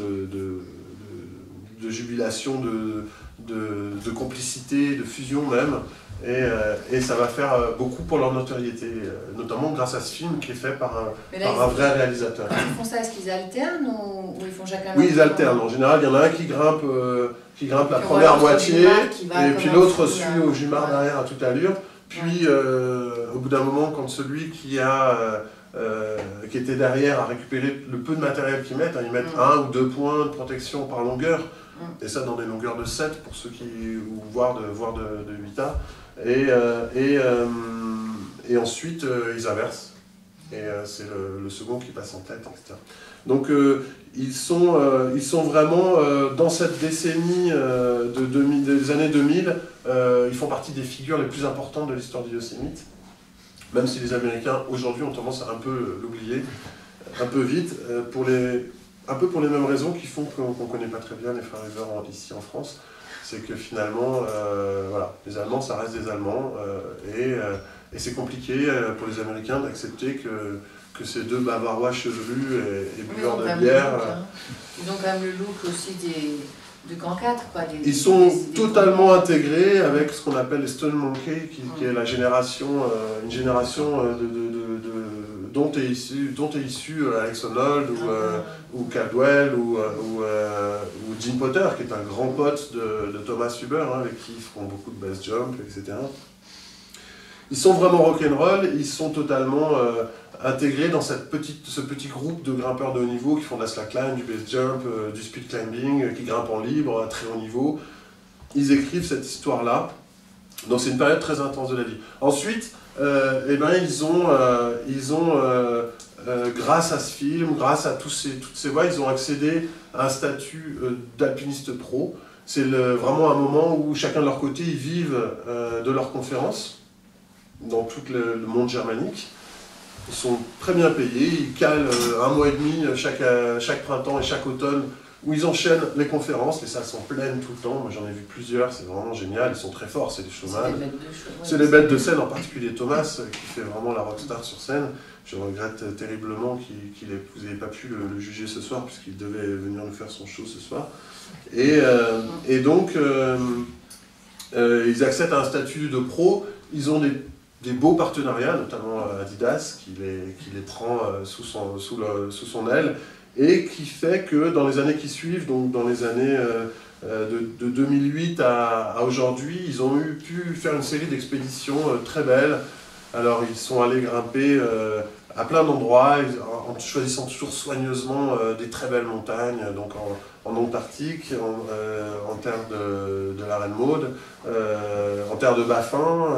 de jubilation, de complicité, de fusion même. Et ça va faire beaucoup pour leur notoriété, notamment grâce à ce film qui est fait par un vrai réalisateur. Quand ils font ça, est-ce qu'ils alternent ou ils font chacun? Oui, ils alternent. En général, il y en a un qui grimpe la première moitié, et puis l'autre suit au jumard derrière à toute allure. Puis, au bout d'un moment, quand celui qui était derrière a récupéré le peu de matériel qu'ils mettent, ils mettent 1 ou 2 points de protection par longueur, et ça dans des longueurs de 7 pour ceux ou voire de 8A. Et ensuite, ils inversent. Et c'est le second qui passe en tête, etc. Donc, ils sont vraiment, dans cette décennie des années 2000, ils font partie des figures les plus importantes de l'histoire du Yosemite. Même si les Américains, aujourd'hui, ont tendance à un peu l'oublier, un peu vite, un peu pour les mêmes raisons qui font qu'on ne connaît pas très bien les frères Hoover ici en France. C'est que finalement, voilà, les Allemands, ça reste des Allemands, et c'est compliqué pour les Américains d'accepter que ces deux Bavarois chevelus et buveurs de bière... Ils ont quand même le look aussi de Camp 4, quoi. Ils sont totalement intégrés avec ce qu'on appelle les Stone Monkeys, qui est la génération, une génération dont est issu Alex Honnold ou Caldwell ou Gene Potter, qui est un grand pote de Thomas Huber, avec qui ils feront beaucoup de bass jump, etc. Ils sont vraiment rock'n'roll, ils sont totalement intégrés dans ce petit groupe de grimpeurs de haut niveau qui font de la slackline, du base jump, du speed climbing, qui grimpent en libre à très haut niveau. Ils écrivent cette histoire-là, donc c'est une période très intense de la vie. Ensuite, ils ont grâce à ce film, grâce à toutes ces voies, ils ont accédé à un statut d'alpiniste pro. C'est vraiment un moment où chacun de leur côté, ils vivent de leurs conférences dans tout le monde germanique. Ils sont très bien payés, ils calent 1 mois et demi chaque printemps et chaque automne où ils enchaînent les conférences, les salles sont pleines tout le temps, moi j'en ai vu plusieurs, c'est vraiment génial, ils sont très forts, c'est des showman. C'est les bêtes de scène, en particulier Thomas, qui fait vraiment la rockstar sur scène. Je regrette terriblement que vous n'ayez pas pu le juger ce soir, puisqu'il devait venir nous faire son show ce soir. Et donc, ils accèdent à un statut de pro, ils ont des beaux partenariats, notamment Adidas, qui les prend sous son aile, et qui fait que dans les années qui suivent, donc dans les années de 2008 à aujourd'hui, ils ont pu faire une série d'expéditions très belles. Alors ils sont allés grimper à plein d'endroits, en choisissant toujours soigneusement des très belles montagnes, donc en Antarctique, en terre de la Reine Maude, en terre de Baffin,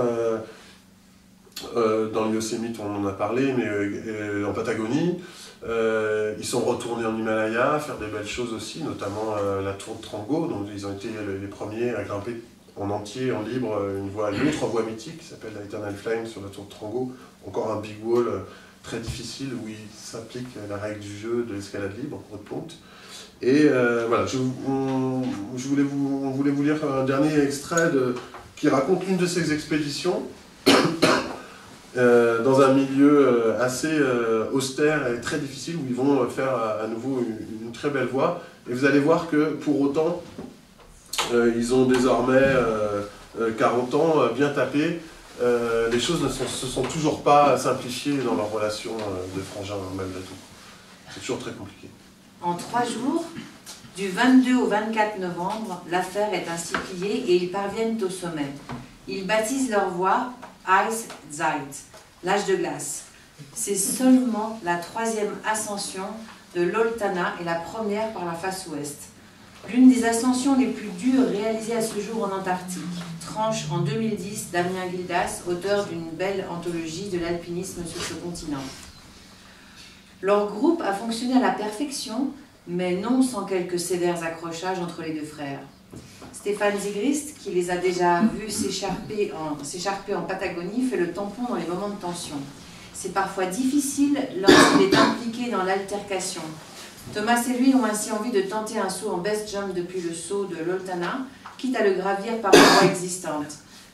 dans le Yosemite on en a parlé, mais en Patagonie. Ils sont retournés en Himalaya, faire des belles choses aussi, notamment la tour de Trango, donc ils ont été les premiers à grimper en entier, en libre, une autre voie mythique qui s'appelle la Eternal Flame sur la tour de Trango, encore un big wall très difficile où il s'applique la règle du jeu de l'escalade libre, haute ponte. Et voilà, on voulait vous lire un dernier extrait qui raconte une de ces expéditions. Dans un milieu assez austère et très difficile où ils vont faire à nouveau une très belle voie. Et vous allez voir que pour autant, ils ont désormais 40 ans bien tapés. Les choses ne se sont toujours pas simplifiées dans leur relation de frangins malgré tout. C'est toujours très compliqué. En 3 jours, du 22 au 24 novembre, l'affaire est ainsi pliée et ils parviennent au sommet. Ils baptisent leur voie Ice Zeit, l'âge de glace. C'est seulement la 3e ascension de l'Oltana et la première par la face ouest. L'une des ascensions les plus dures réalisées à ce jour en Antarctique. Tranche en 2010 Damien Gildas, auteur d'une belle anthologie de l'alpinisme sur ce continent. Leur groupe a fonctionné à la perfection, mais non sans quelques sévères accrochages entre les deux frères. Stéphane Zigrist, qui les a déjà vus s'écharper en Patagonie, fait le tampon dans les moments de tension. C'est parfois difficile lorsqu'il est impliqué dans l'altercation. Thomas et lui ont ainsi envie de tenter un saut en base jump depuis le saut de l'Oltana, quitte à le gravir par une voie existante.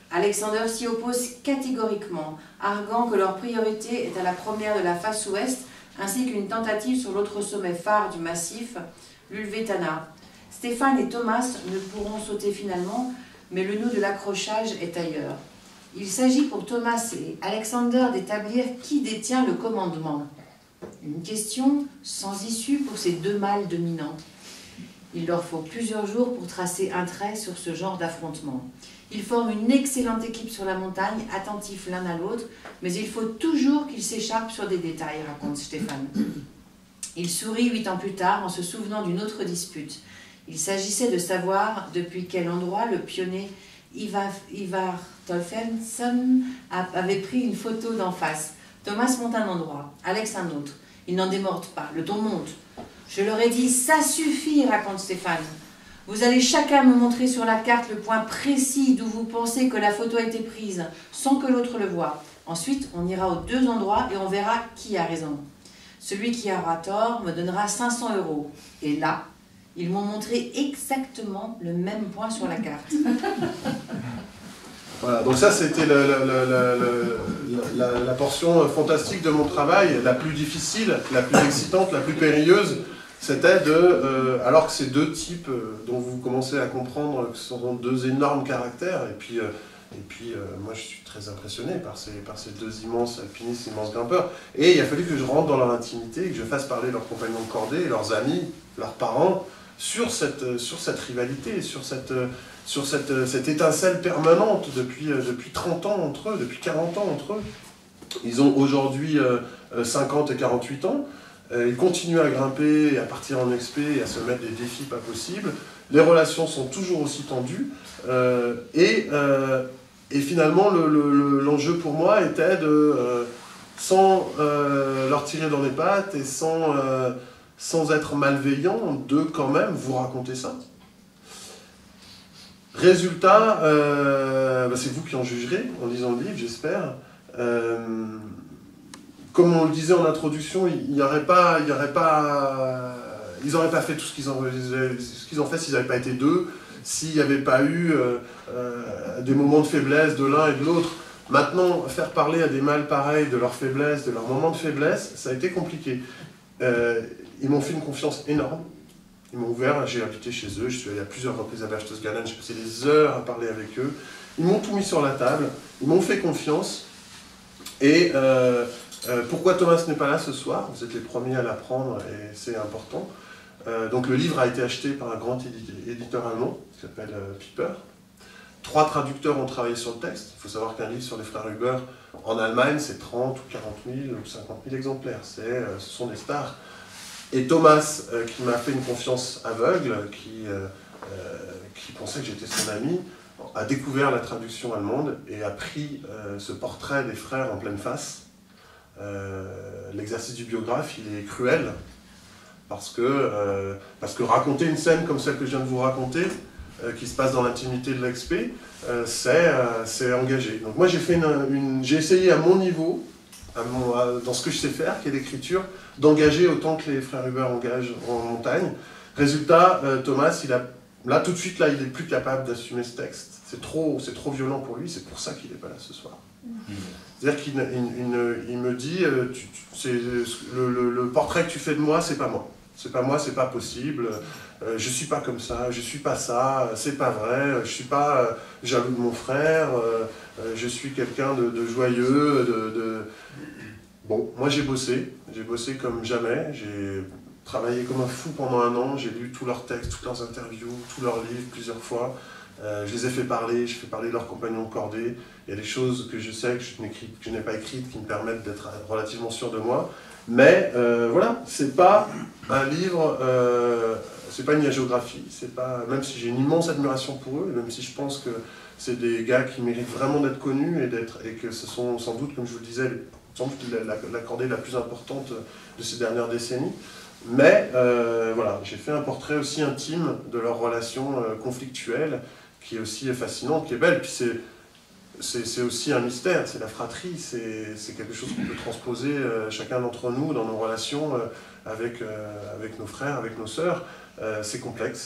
Alexander s'y oppose catégoriquement, arguant que leur priorité est à la première de la face ouest, ainsi qu'une tentative sur l'autre sommet phare du massif, l'Ulvetana. Stéphane et Thomas ne pourront sauter finalement, mais le nœud de l'accrochage est ailleurs. Il s'agit pour Thomas et Alexander d'établir qui détient le commandement. Une question sans issue pour ces deux mâles dominants. Il leur faut plusieurs jours pour tracer un trait sur ce genre d'affrontement. Ils forment une excellente équipe sur la montagne, attentifs l'un à l'autre, mais il faut toujours qu'ils s'écharpent sur des détails, raconte Stéphane. Il sourit 8 ans plus tard en se souvenant d'une autre dispute. Il s'agissait de savoir depuis quel endroit le pionnier Ivar Tolfensson avait pris une photo d'en face. Thomas monte un endroit, Alex un autre. Ils n'en démordent pas, le ton monte. Je leur ai dit, ça suffit, raconte Stéphane. Vous allez chacun me montrer sur la carte le point précis d'où vous pensez que la photo a été prise, sans que l'autre le voie. Ensuite, on ira aux 2 endroits et on verra qui a raison. Celui qui aura tort me donnera 500 €. Et là, ils m'ont montré exactement le même point sur la carte. Voilà, donc ça c'était la portion fantastique de mon travail, la plus difficile, la plus excitante, la plus périlleuse. C'était alors que ces deux types dont vous commencez à comprendre que ce sont deux énormes caractères, et puis moi je suis très impressionné par ces deux immenses alpinistes, immenses grimpeurs, et il a fallu que je rentre dans leur intimité, que je fasse parler leurs compagnons de cordée, leurs amis, leurs parents, sur cette rivalité, sur cette étincelle permanente depuis 30 ans entre eux, depuis 40 ans entre eux. Ils ont aujourd'hui 50 et 48 ans. Ils continuent à grimper, à partir en expé et à se mettre des défis pas possibles. Les relations sont toujours aussi tendues. Et finalement, l'enjeu pour moi était sans leur tirer dans les pattes et sans être malveillant, de quand même vous raconter ça. Résultat, c'est vous qui en jugerez en lisant le livre, j'espère. Comme on le disait en introduction, ils n'auraient pas fait tout ce qu'ils ont fait s'ils n'avaient pas été deux, s'il n'y avait pas eu des moments de faiblesse de l'un et de l'autre. Maintenant, faire parler à des mâles pareils de leur faiblesse, de leurs moments de faiblesse, ça a été compliqué. Ils m'ont fait une confiance énorme. Ils m'ont ouvert, j'ai habité chez eux, je suis allé à plusieurs reprises à Berchtesgaden, j'ai passé des heures à parler avec eux. Ils m'ont tout mis sur la table, ils m'ont fait confiance. Et pourquoi Thomas n'est pas là ce soir? Vous êtes les premiers à l'apprendre et c'est important. Donc le livre a été acheté par un grand éditeur allemand qui s'appelle Piper. 3 traducteurs ont travaillé sur le texte. Il faut savoir qu'un livre sur les frères Huber en Allemagne, c'est 30 ou 40 000 ou 50 000 exemplaires. Ce sont des stars. Et Thomas, qui m'a fait une confiance aveugle, qui pensait que j'étais son ami, a découvert la traduction allemande et a pris ce portrait des frères en pleine face. L'exercice du biographe, il est cruel, parce que raconter une scène comme celle que je viens de vous raconter, qui se passe dans l'intimité de l'expé, c'est engagé. Donc moi j'ai essayé à mon niveau, dans ce que je sais faire, qui est l'écriture, d'engager autant que les frères Huber engagent en montagne. Résultat, Thomas, là tout de suite, là, il n'est plus capable d'assumer ce texte. C'est trop violent pour lui, c'est pour ça qu'il n'est pas là ce soir. C'est-à-dire qu'il me dit, le portrait que tu fais de moi, c'est pas moi. C'est pas moi, c'est pas possible, je suis pas comme ça, je suis pas ça, c'est pas vrai, je suis pas jaloux de mon frère, je suis quelqu'un de joyeux, Bon, moi j'ai bossé comme jamais, j'ai travaillé comme un fou pendant 1 an, j'ai lu tous leurs textes, toutes leurs interviews, tous leurs livres plusieurs fois, je les ai fait parler, je fais parler leurs compagnons de cordée, il y a des choses que je sais que je n'ai pas écrites qui me permettent d'être relativement sûr de moi, mais voilà, c'est pas un livre, c'est pas une hagiographie, même si j'ai une immense admiration pour eux, et même si je pense que c'est des gars qui méritent vraiment d'être connus et que ce sont sans doute, comme je vous le disais, sans doute la cordée la plus importante de ces dernières décennies. Mais voilà, j'ai fait un portrait aussi intime de leur relation conflictuelle, qui est aussi fascinante, qui est belle. Puis c'est aussi un mystère, c'est la fratrie, c'est quelque chose qu'on peut transposer chacun d'entre nous dans nos relations avec nos frères, avec nos sœurs. C'est complexe,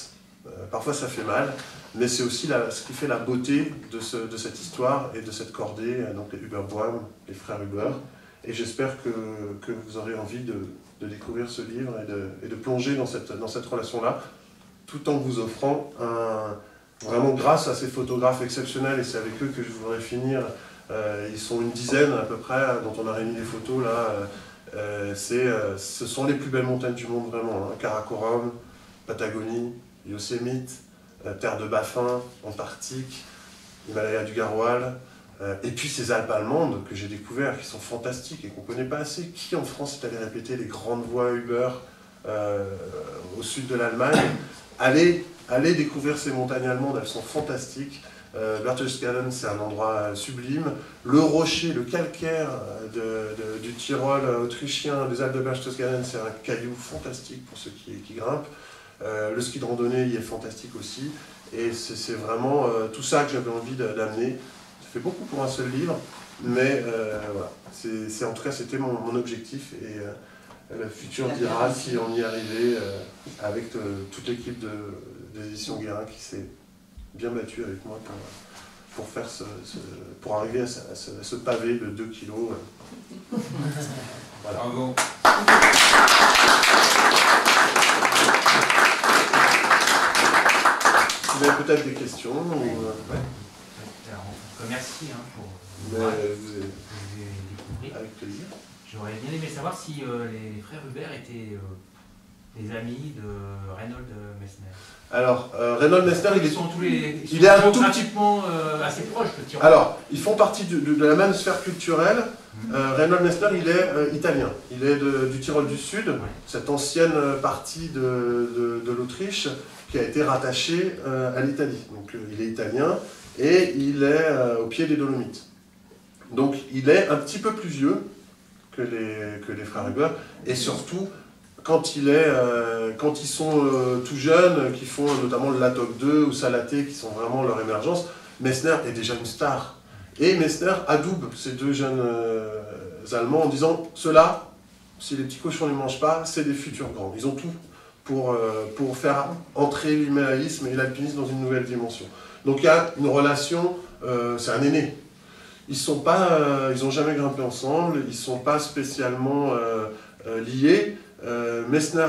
Parfois ça fait mal, mais c'est aussi ce qui fait la beauté de cette histoire et de cette cordée, donc les Huber-Boehm, les frères Huber. Et j'espère que vous aurez envie de découvrir ce livre et de plonger dans cette relation-là, tout en vous offrant vraiment grâce à ces photographes exceptionnels, et c'est avec eux que je voudrais finir. Ils sont une dizaine à peu près, dont on a réuni les photos là. Ce sont les plus belles montagnes du monde vraiment, hein. Karakorum, Patagonie, Yosemite, Terre de Baffin, Antarctique, Himalaya du Garhwal, et puis ces Alpes allemandes que j'ai découvertes, qui sont fantastiques et qu'on ne connaît pas assez. Qui en France est allé répéter les grandes voies Huber au sud de l'Allemagne? Allez découvrir ces montagnes allemandes, elles sont fantastiques. Berchtesgaden, c'est un endroit sublime. Le rocher, le calcaire du Tyrol autrichien, des Alpes de Berchtesgaden, c'est un caillou fantastique pour ceux qui grimpent. Le ski de randonnée y est fantastique aussi. Et c'est vraiment tout ça que j'avais envie d'amener. Ça fait beaucoup pour un seul livre, mais voilà. En tout cas, c'était mon objectif. Et le futur dira si on y est arrivé avec toute l'équipe des éditions Guérin qui s'est bien battue avec moi pour arriver à ce pavé de 2 kilos. Voilà. Bravo. Vous avez peut-être des questions Alors, merci pour vous découvrir. avec plaisir. J'aurais bien aimé savoir si les frères Huber étaient des amis de Reinhold Messner. Alors, Reinhold Messner, il sont un tout petit assez proches. Alors, ils font partie de la même sphère culturelle. Reinhold Messner, il est italien. Il est du Tyrol du Sud, cette ancienne partie de l'Autriche qui a été rattachée à l'Italie. Donc, il est italien et il est au pied des Dolomites. Donc, il est un petit peu plus vieux que les frères Huber, et surtout quand ils sont tout jeunes, qui font notamment le Latok 2 ou Salaté, qui sont vraiment leur émergence, Messner est déjà une star. Et Messner adoube ces 2 jeunes Allemands en disant « Ceux-là, si les petits cochons ne les mangent pas, c'est des futurs grands. Ils ont tout pour faire entrer l'himalayisme et l'alpinisme dans une nouvelle dimension. » Donc il y a une relation, c'est un aîné. Ils n'ont jamais grimpé ensemble, ils ne sont pas spécialement liés. Messner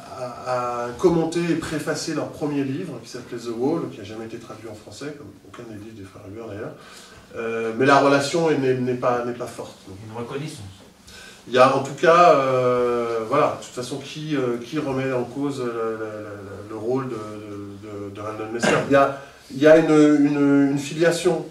a commenté et préfacé leur premier livre qui s'appelait The Wall, qui n'a jamais été traduit en français, comme aucun des livres des frères Huber d'ailleurs. Mais la relation n'est pas forte. Donc. Une reconnaissance. Il y a en tout cas, voilà, de toute façon, qui remet en cause le rôle de Reinhold Messner. Il y a une filiation.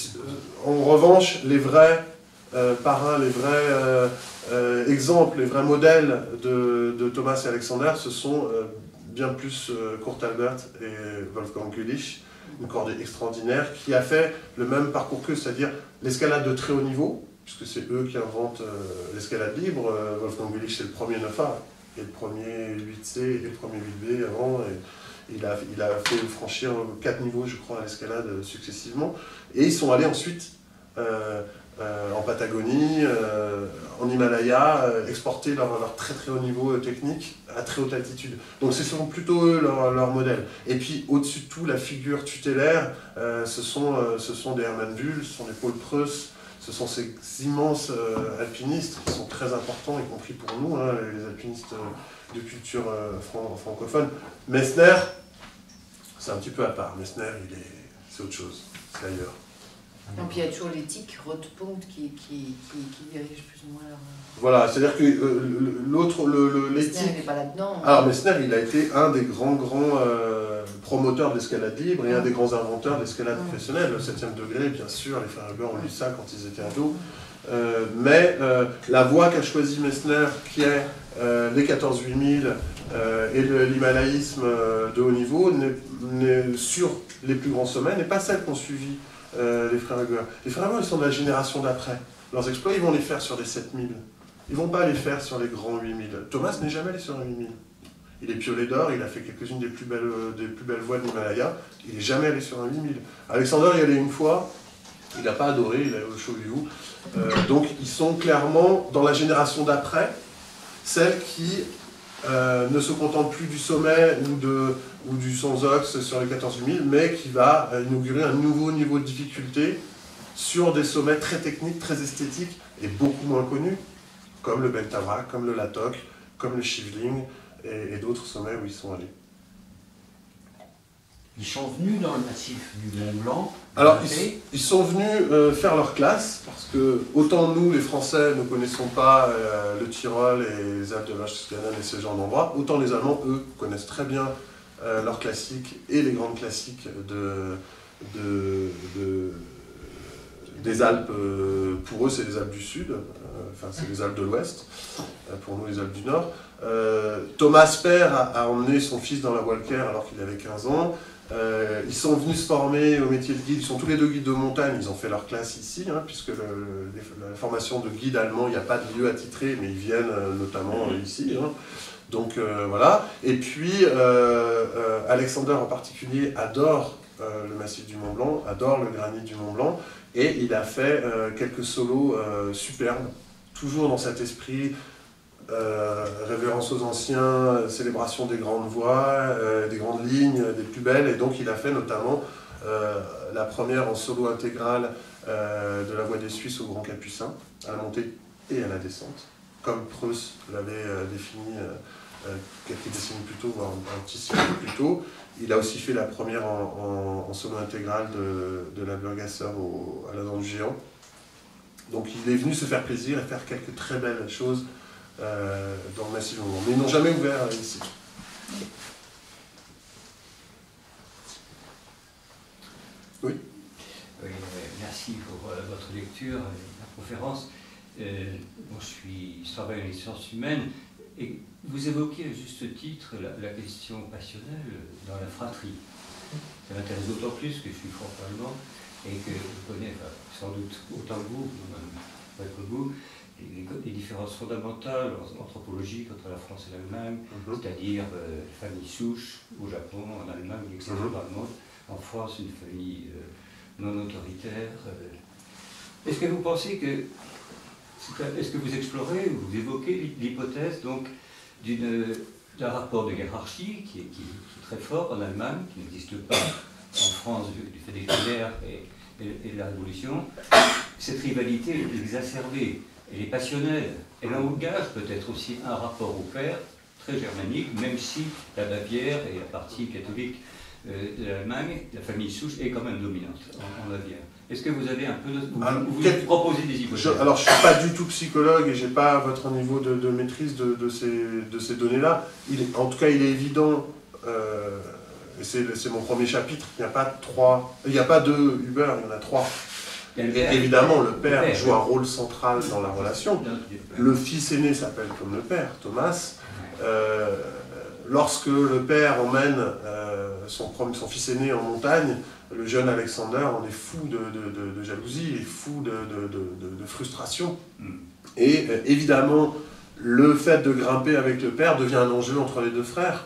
En revanche, les vrais parrains, les vrais exemples, les vrais modèles de Thomas et Alexander, ce sont bien plus Kurt Albert et Wolfgang Jülich, une cordée extraordinaire qui a fait le même parcours qu'eux, c'est-à-dire l'escalade de très haut niveau, puisque c'est eux qui inventent l'escalade libre. Wolfgang Jülich, c'est le premier 9A, et le premier 8C et le premier 8B avant. Et il a fait franchir 4 niveaux, je crois, à l'escalade successivement. Et ils sont allés ensuite en Patagonie, en Himalaya, exporter leur très très haut niveau technique à très haute altitude. Donc ce sont plutôt eux leur modèle. Et puis au-dessus de tout, la figure tutélaire, ce sont des Hermann Wühl, ce sont des Paul Preuss, ce sont ces immenses alpinistes qui sont très importants, y compris pour nous, hein, les alpinistes de culture francophone. Messner, c'est un petit peu à part. Messner, c'est autre chose, c'est ailleurs. Et puis il y a toujours l'éthique Rotpunkt qui dirige plus ou moins leur... Voilà, c'est-à-dire que l'éthique... Messner n'est pas là-dedans. Alors Messner, il a été un des grands promoteurs de l'escalade libre et un des grands inventeurs de l'escalade professionnelle. Le 7e degré, bien sûr, les frères Huber ont lu ça quand ils étaient ados. Mais la voie qu'a choisie Messner, qui est les 14-8000 et l'himalayisme de haut niveau, sur les plus grands sommets, n'est pas celle qu'ont suivi les frères Huber. Les frères Huber, ils sont de la génération d'après. Leurs exploits, ils vont les faire sur les 7000. Ils ne vont pas les faire sur les grands 8000. Thomas n'est jamais allé sur les 8000. Il est piolet d'or, il a fait quelques-unes des plus belles voies de l'Himalaya. Il n'est jamais allé sur un 8000. Alexander y allait une fois, il n'a pas adoré, il est au Shoyu. Donc ils sont clairement, dans la génération d'après, celle qui ne se contente plus du sommet ou du sans ox sur les 14 000, mais qui va inaugurer un nouveau niveau de difficulté sur des sommets très techniques, très esthétiques et beaucoup moins connus, comme le Beltawak, comme le Latok, comme le Shivling et d'autres sommets où ils sont allés. Ils sont venus dans le massif du Mont Blanc. Alors, ils sont venus faire leur classe, parce que autant nous, les Français, ne connaissons pas le Tyrol et les Alpes de Berchtesgaden et ce genre d'endroits, autant les Allemands, eux, connaissent très bien leurs classiques et les grandes classiques des Alpes. Pour eux, c'est les Alpes du Sud, enfin, c'est les Alpes de l'Ouest, pour nous, les Alpes du Nord. Thomas Père a emmené son fils dans la Walker alors qu'il avait 15 ans. Ils sont venus se former au métier de guide, ils sont tous les deux guides de montagne, ils ont fait leur classe ici, hein, puisque la formation de guide allemand, il n'y a pas de lieu attitré, mais ils viennent notamment ici. Hein. Donc voilà. Et puis Alexander en particulier adore le massif du Mont Blanc, adore le granit du Mont Blanc, et il a fait quelques solos superbes, toujours dans cet esprit. Révérence aux anciens, célébration des grandes voies, des grandes lignes, des plus belles, et donc il a fait notamment la première en solo intégral de la Voie des Suisses au Grand Capucin, à la montée et à la descente, comme Preuss l'avait défini quelques décennies plus tôt, voire un petit siècle plus tôt. Il a aussi fait la première en solo intégral de la Burgasser à la Dent du Géant. Donc il est venu se faire plaisir et faire quelques très belles choses dans le massif du Mont Blanc. Mais ils n'ont jamais ouvert ici. Oui. Oui, merci pour votre lecture et la conférence. Moi, je travaille dans les sciences humaines et vous évoquez à juste titre la question passionnelle dans la fratrie. Ça m'intéresse d'autant plus que je suis franco-allemand et que je connais sans doute autant que vous, pas que vous, les différences fondamentales anthropologiques entre la France et l'Allemagne, c'est-à-dire famille souche au Japon, en Allemagne, etc. dans le monde, en France, une famille non autoritaire. Est-ce que vous pensez que, est-ce que vous explorez ou vous évoquez l'hypothèse donc d'un rapport de hiérarchie qui est très fort en Allemagne, qui n'existe pas en France du fait des guerres et de la Révolution? Cette rivalité est exacerbée. Elle est passionnelle, elle engage peut-être aussi un rapport au père, très germanique, même si la Bavière et la partie catholique de l'Allemagne, la famille souche, est quand même dominante en Bavière. Est-ce que vous avez un peu vous proposez des hypothèses? Alors je ne suis pas du tout psychologue et je n'ai pas votre niveau de maîtrise de ces données-là. En tout cas, il est évident, et c'est mon premier chapitre, il n'y a pas deux Uber, il y en a trois. Évidemment, le père joue un rôle central dans la relation. Le fils aîné s'appelle comme le père, Thomas. Lorsque le père emmène son fils aîné en montagne, le jeune Alexander en est fou de jalousie, il est fou de frustration. Et évidemment, le fait de grimper avec le père devient un enjeu entre les deux frères.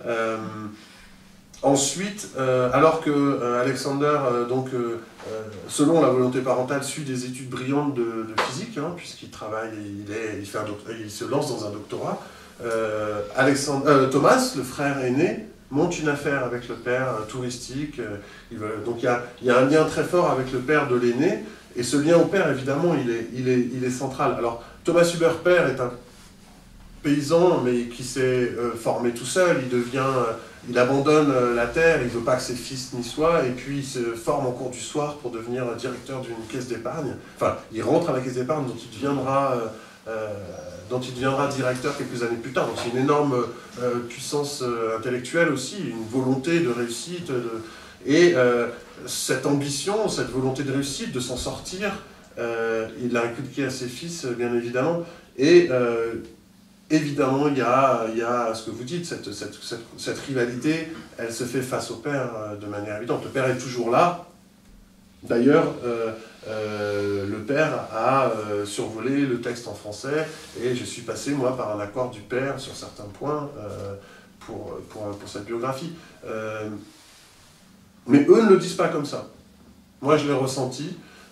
Ensuite, alors que Alexander, selon la volonté parentale, suit des études brillantes de physique, hein, puisqu'il travaille, il se lance dans un doctorat, Thomas, le frère aîné, monte une affaire avec le père touristique. Donc il y a un lien très fort avec le père de l'aîné, et ce lien au père, évidemment, il est central. Alors, Thomas Huber père est un paysan, mais qui s'est formé tout seul. Il abandonne la terre, il ne veut pas que ses fils n'y soient, et puis il se forme en cours du soir pour devenir directeur d'une caisse d'épargne. Enfin, il rentre à la caisse d'épargne dont il deviendra directeur quelques années plus tard. Donc c'est une énorme puissance intellectuelle aussi, une volonté de réussite. Et cette ambition, cette volonté de réussite, de s'en sortir, il l'a inculqué à ses fils, bien évidemment. Et évidemment, il y a ce que vous dites, cette rivalité, elle se fait face au père de manière évidente. Le père est toujours là. D'ailleurs, le père a survolé le texte en français, et je suis passé, moi, par un accord du père sur certains points pour cette biographie. Mais eux ne le disent pas comme ça. Moi, je l'ai ressenti.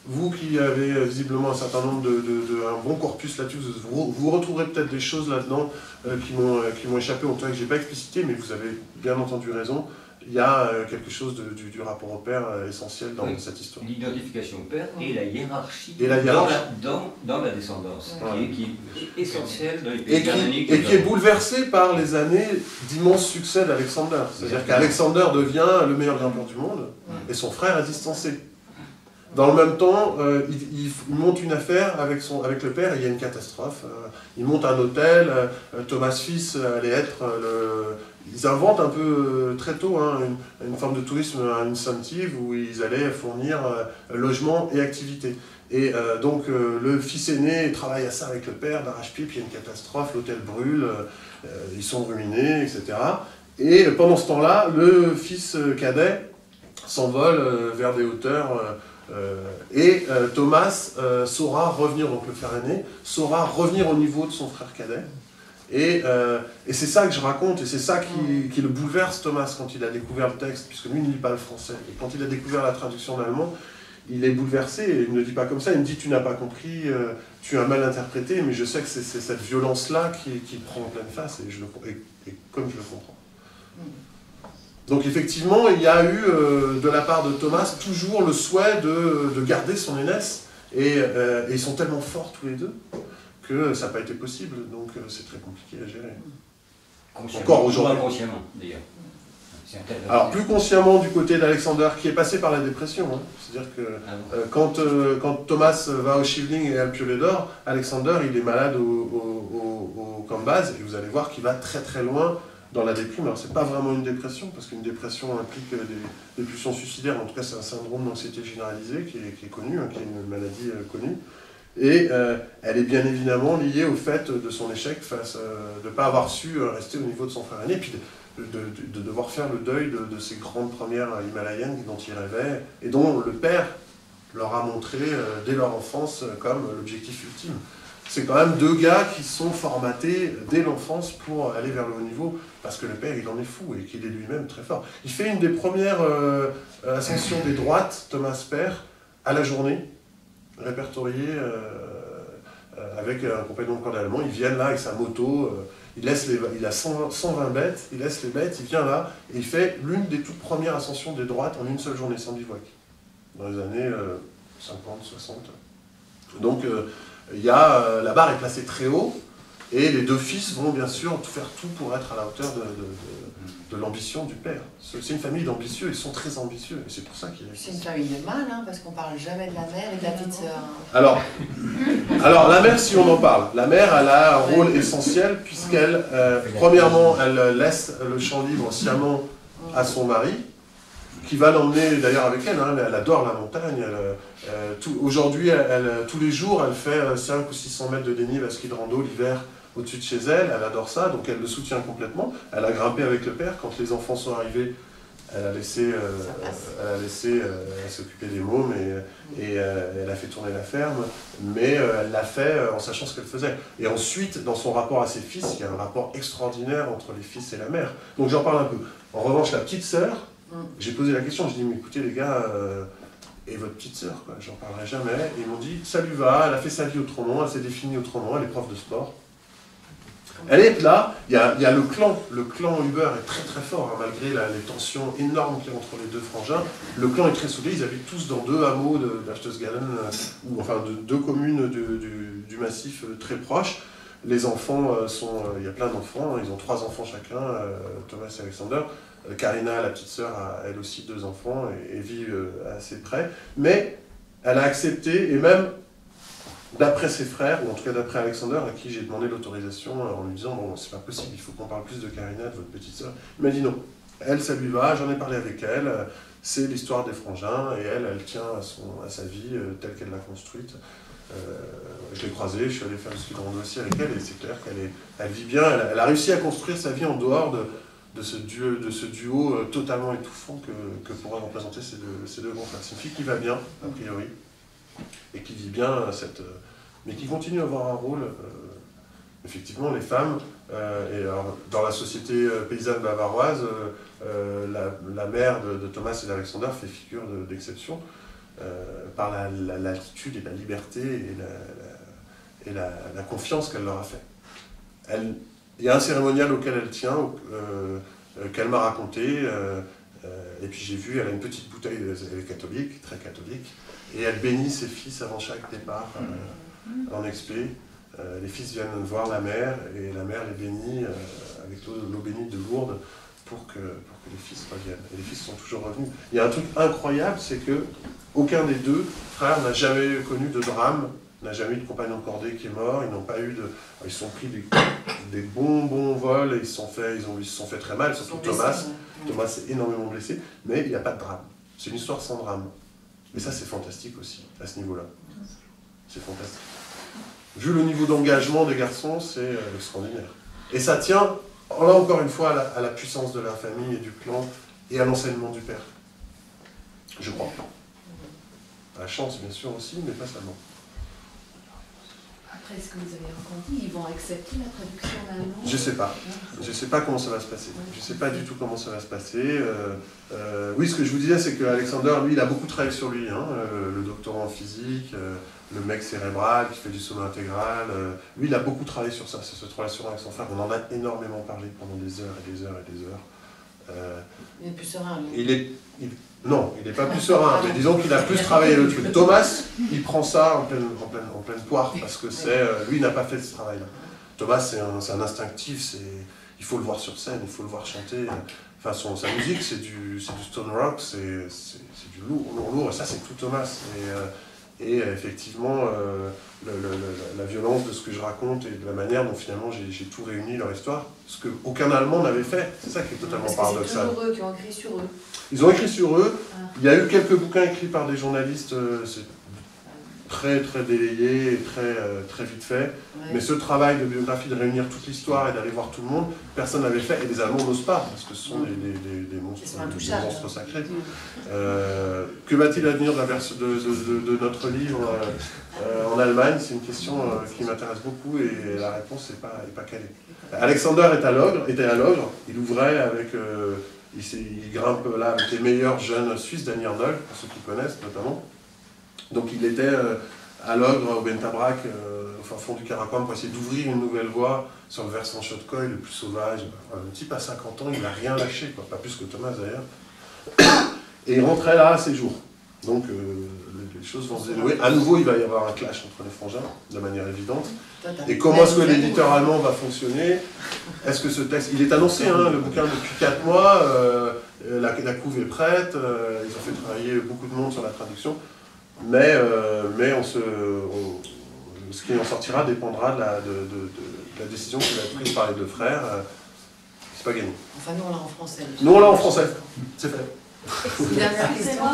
vous qui avez visiblement un certain nombre un bon corpus là-dessus, vous retrouverez peut-être des choses là-dedans qui m'ont échappé, en tout cas que je n'ai pas explicité, mais vous avez bien entendu raison. Il y a quelque chose du rapport au père essentiel dans cette histoire. L'identification au père et la hiérarchie, dans la descendance, qui est essentielle dans les pays germaniques. Et qui est bouleversée par les années d'immenses succès d'Alexander. C'est-à-dire qu'Alexander devient le meilleur grimpeur du monde et son frère est distancé. Dans le même temps, il monte une affaire avec le père et il y a une catastrophe. Il monte un hôtel, Thomas fils allait être Ils inventent un peu très tôt une forme de tourisme incentive où ils allaient fournir logement et activité. Et donc le fils aîné travaille à ça avec le père, d'arrache-pied, puis il y a une catastrophe, l'hôtel brûle, ils sont ruinés, etc. Et pendant ce temps-là, le fils cadet s'envole vers des hauteurs. Thomas saura revenir, donc le frère aîné, saura revenir au niveau de son frère cadet. Et c'est ça que je raconte, et c'est ça qui le bouleverse, Thomas, quand il a découvert le texte, puisque lui ne lit pas le français. Et quand il a découvert la traduction en allemand, il est bouleversé, et il ne le dit pas comme ça, il me dit « tu n'as pas compris, tu as mal interprété », mais je sais que c'est cette violence-là qui prend en pleine face, et comme je le comprends. Donc effectivement, il y a eu, de la part de Thomas, toujours le souhait de garder son aînesse, et ils sont tellement forts tous les deux, que ça n'a pas été possible, donc c'est très compliqué à gérer. Encore aujourd'hui. Inconsciemment, d'ailleurs. Alors plus consciemment du côté d'Alexander, qui est passé par la dépression. C'est-à-dire que quand Thomas va au Schilling et à Piolet d'Or, Alexander il est malade au camp de base, et vous allez voir qu'il va très très loin dans la déprime. Alors c'est pas vraiment une dépression, parce qu'une dépression implique des pulsions suicidaires, en tout cas c'est un syndrome d'anxiété généralisée qui est connu, qui est une maladie connue. Et elle est bien évidemment liée au fait de son échec, de ne pas avoir su rester au niveau de son frère aîné, puis de devoir faire le deuil de ces grandes premières himalayennes dont il rêvait, et dont le père leur a montré dès leur enfance comme l'objectif ultime. C'est quand même deux gars qui sont formatés dès l'enfance pour aller vers le haut niveau, parce que le père il en est fou, et qu'il est lui-même très fort. Il fait une des premières ascensions des droites, Thomas père, à la journée, répertorié avec un compagnon de corps allemand. Ils viennent là avec sa moto, il a 120 bêtes, il laisse les bêtes, il vient là, et il fait l'une des toutes premières ascensions des droites en une seule journée, sans bivouac, dans les années 50, 60. Donc la barre est placée très haut, et les deux fils vont bien sûr faire tout pour être à la hauteur de l'ambition du père. C'est une famille d'ambitieux, ils sont très ambitieux, et c'est pour ça qu'il y a... C'est une famille de mâles, parce qu'on parle jamais de la mère et de la petite sœur. Alors la mère, si on en parle, la mère, elle a un rôle essentiel, puisqu'elle, premièrement, elle laisse le champ libre sciemment à son mari, qui va l'emmener d'ailleurs avec elle, elle adore la montagne. Aujourd'hui, tous les jours, elle fait 500 ou 600 mètres de dénivelé à ski de rando l'hiver au-dessus de chez elle, elle adore ça, donc elle le soutient complètement. Elle a grimpé avec le père, quand les enfants sont arrivés, elle a laissé s'occuper des mômes et elle a fait tourner la ferme, mais elle l'a fait en sachant ce qu'elle faisait. Et ensuite, dans son rapport à ses fils, il y a un rapport extraordinaire entre les fils et la mère. Donc j'en parle un peu. En revanche, la petite sœur, j'ai posé la question, je dis, mais écoutez les gars, et votre petite sœur, quoi, j'en parlerai jamais. Et ils m'ont dit, ça lui va, elle a fait sa vie autrement, elle s'est définie autrement, elle est prof de sport. Elle est là, il y a le clan Huber est très très fort, malgré les tensions énormes qu'il y a entre les deux frangins. Le clan est très soudé, ils habitent tous dans deux hameaux d'Achtesgalen, ou enfin de deux communes du massif très proches. Les enfants il y a plein d'enfants, ils ont 3 enfants chacun, Thomas et Alexander. Karina, la petite sœur, a elle aussi 2 enfants et vit assez près. Mais elle a accepté, et même d'après ses frères, ou en tout cas d'après Alexander, à qui j'ai demandé l'autorisation en lui disant « Bon, c'est pas possible, il faut qu'on parle plus de Karina, de votre petite sœur. » Il m'a dit non. Elle, ça lui va, j'en ai parlé avec elle, c'est l'histoire des frangins, et elle tient à sa vie telle qu'elle l'a construite. Je l'ai croisée, je suis allé faire le ski de rando aussi avec elle, et c'est clair qu'elle vit bien, elle a réussi à construire sa vie en dehors de ce duo totalement étouffant que pourraient représenter ces deux grands frères. C'est une fille qui va bien, a priori, et qui vit bien mais qui continue à avoir un rôle. Effectivement, les femmes, et alors, dans la société paysanne bavaroise, la mère de Thomas et d'Alexander fait figure d'exception. par l'altitude et la liberté et la confiance qu'elle leur a fait. Il y a un cérémonial auquel elle tient, qu'elle m'a raconté, et puis j'ai vu, elle a une petite bouteille, elle est catholique, très catholique, et elle bénit ses fils avant chaque départ en expé. Les fils viennent voir la mère, et la mère les bénit avec l'eau bénite de Lourdes pour que les fils reviennent. Et les fils sont toujours revenus. Il y a un truc incroyable, c'est que aucun des deux frères n'a jamais connu de drame, n'a jamais eu de compagnon de cordée qui est mort, ils n'ont pas eu de... Ils se sont pris des bons vols, et ils se sont fait très mal, surtout Thomas. Thomas s'est énormément blessé, mais il n'y a pas de drame. C'est une histoire sans drame. Et ça, c'est fantastique aussi, à ce niveau-là. C'est fantastique. Vu le niveau d'engagement des garçons, c'est extraordinaire. Et ça tient, là encore une fois, à la puissance de la famille et du clan, et à l'enseignement du père. Je crois. À la chance, bien sûr, aussi, mais pas seulement. Après, ce que vous avez rencontré, ils vont accepter la traduction en allemand? Je sais pas. Je sais pas comment ça va se passer. Je sais pas du tout comment ça va se passer. Oui, ce que je vous disais, c'est qu'Alexander, lui, il a beaucoup travaillé sur lui. Hein, le doctorant en physique, le mec cérébral qui fait du sommeil intégral. Lui, il a beaucoup travaillé sur ça, sur cette relation avec son frère. On en a énormément parlé pendant des heures et des heures et des heures. Il est plus serein, lui. Non, il n'est pas plus serein, mais disons qu'il a plus travaillé le truc. Thomas, il prend ça en pleine poire, parce que lui, il n'a pas fait ce travail-là. Thomas, c'est un instinctif, il faut le voir sur scène, il faut le voir chanter. Enfin, sa musique, c'est du stone rock, c'est du lourd, et ça, c'est tout Thomas. Et effectivement, la violence de ce que je raconte et de la manière dont finalement j'ai tout réuni leur histoire, ce qu'aucun Allemand n'avait fait, c'est ça qui est totalement paradoxal. C'est toujours eux qui ont écrit sur eux. Ils ont écrit sur eux, il y a eu quelques bouquins écrits par des journalistes, c'est très délayé et très vite fait, mais ce travail de biographie, de réunir toute l'histoire et d'aller voir tout le monde, personne n'avait fait, et les Allemands n'osent pas, parce que ce sont des monstres sacrés. Que va-t-il advenir de notre livre en Allemagne? C'est une question qui m'intéresse beaucoup, et la réponse n'est pas calée. Alexander était à l'ogre, il ouvrait avec... il grimpe là avec les meilleurs jeunes Suisses, Danny Arnold, pour ceux qui connaissent notamment. Donc il était à l'ogre, au Bentabrac, au fin fond du Karakoram, pour essayer d'ouvrir une nouvelle voie sur le versant Chotkoi, le plus sauvage. Le type à 50 ans, il n'a rien lâché, quoi, pas plus que Thomas d'ailleurs. Et il rentrait là à ses jours. Donc les choses vont se dénouer. À nouveau, il va y avoir un clash entre les frangins, de manière évidente. Et comment est-ce que l'éditeur allemand va fonctionner? Est-ce que ce texte... Il est annoncé, hein, le bouquin, depuis 4 mois, la couve est prête, ils ont fait travailler beaucoup de monde sur la traduction, mais ce qui en sortira dépendra de la décision qui va être prise par les deux frères. C'est pas gagné. Enfin, nous, on l'a en français. Nous, on l'a en français, c'est fait. Dernière question,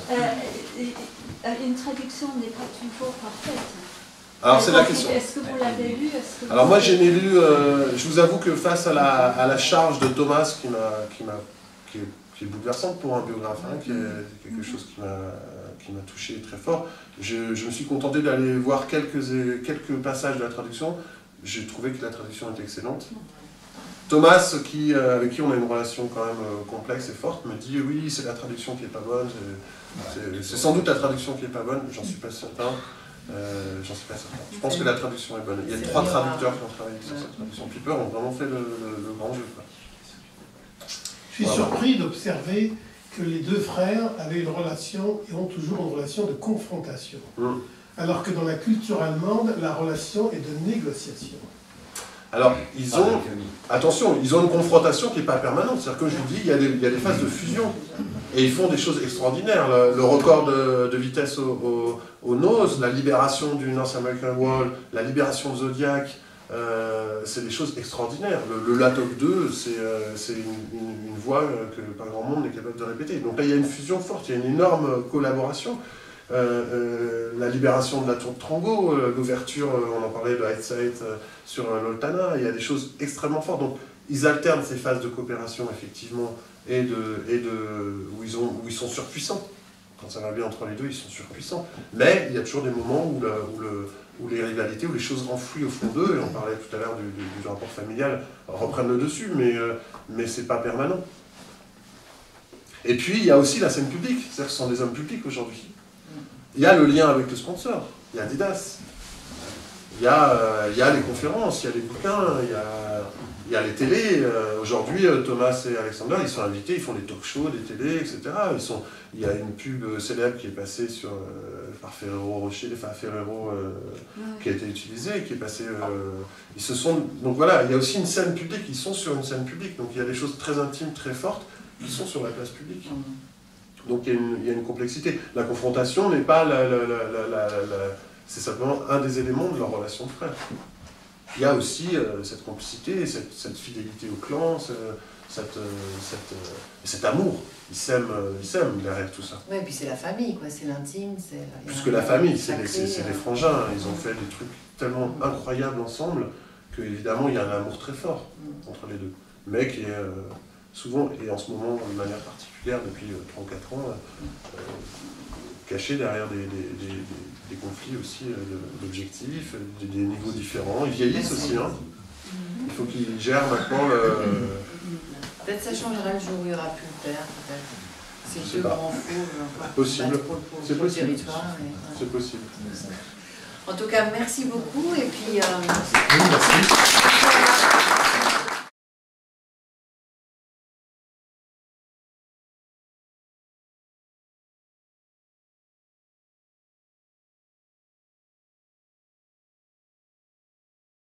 une traduction n'est pas toujours parfaite. Alors c'est la question. Est-ce que vous l'avez lu? Alors moi j'ai lu, je vous avoue que face à la charge de Thomas qui est bouleversante pour un biographe, hein, qui est quelque chose qui m'a touché très fort, je me suis contenté d'aller voir quelques passages de la traduction. J'ai trouvé que la traduction était excellente. Thomas, avec qui on a une relation quand même complexe et forte, me dit oui, c'est la traduction qui n'est pas bonne, c'est sans doute la traduction qui n'est pas bonne, j'en suis pas certain. Je pense que la traduction est bonne. Il y a 3 traducteurs qui ont travaillé sur cette traduction. Piper ont vraiment fait le grand jeu, quoi. Je suis surpris d'observer que les deux frères avaient une relation et ont toujours une relation de confrontation. Alors que dans la culture allemande, la relation est de négociation. Alors, attention, ils ont une confrontation qui n'est pas permanente. C'est-à-dire que je vous dis, il y a des phases de fusion. Et ils font des choses extraordinaires. Le record de vitesse au nose, la libération du North American Wall, la libération de Zodiac, c'est des choses extraordinaires. Le LATOC 2, c'est une voie que pas grand monde n'est capable de répéter. Donc là, il y a une fusion forte, il y a une énorme collaboration. La libération de la tour de Trango, l'ouverture, on en parlait de Hindsight sur l'Oltana, il y a des choses extrêmement fortes. Donc ils alternent ces phases de coopération, effectivement, où ils sont surpuissants. Quand ça va bien entre les deux, ils sont surpuissants. Mais il y a toujours des moments où les rivalités, où les choses enfouies au fond d'eux, et on parlait tout à l'heure du rapport familial, reprennent le dessus, mais c'est pas permanent. Et puis il y a aussi la scène publique, c'est-à-dire que ce sont des hommes publics aujourd'hui. il y a le lien avec le sponsor, il y a Adidas, il y a les conférences, il y a les bouquins, il y a les télés. Aujourd'hui, Thomas et Alexander, ils sont invités, ils font des talk-shows, des télés, etc. Il y a une pub célèbre qui est passée par Ferrero Rocher, enfin Ferrero, qui a été utilisée, qui est passée... donc voilà, il y a aussi une scène publique, ils sont sur une scène publique, donc il y a des choses très intimes, très fortes, qui sont sur la place publique. Donc il y a une complexité. La confrontation n'est pas c'est simplement un des éléments de leur relation de frère. Il y a aussi cette complicité, cette fidélité au clan, cet amour. Ils s'aiment derrière tout ça. Oui, et puis c'est la famille, quoi. C'est l'intime. Plus que la famille, c'est les frangins. Ils ont fait des trucs tellement incroyables ensemble qu'évidemment, il y a un amour très fort entre les deux. Mais qui est souvent, et en ce moment de manière particulière depuis 3 ou 4 ans, caché derrière des conflits aussi d'objectifs, des niveaux différents. Ils vieillissent aussi. Hein. Il faut qu'ils gèrent maintenant Peut-être ça changera le jour où il n'y aura plus le père, peut-être. C'est deux grands fous. Possible. C'est possible. Territoire. C'est possible. En tout cas, merci beaucoup. Et puis, merci.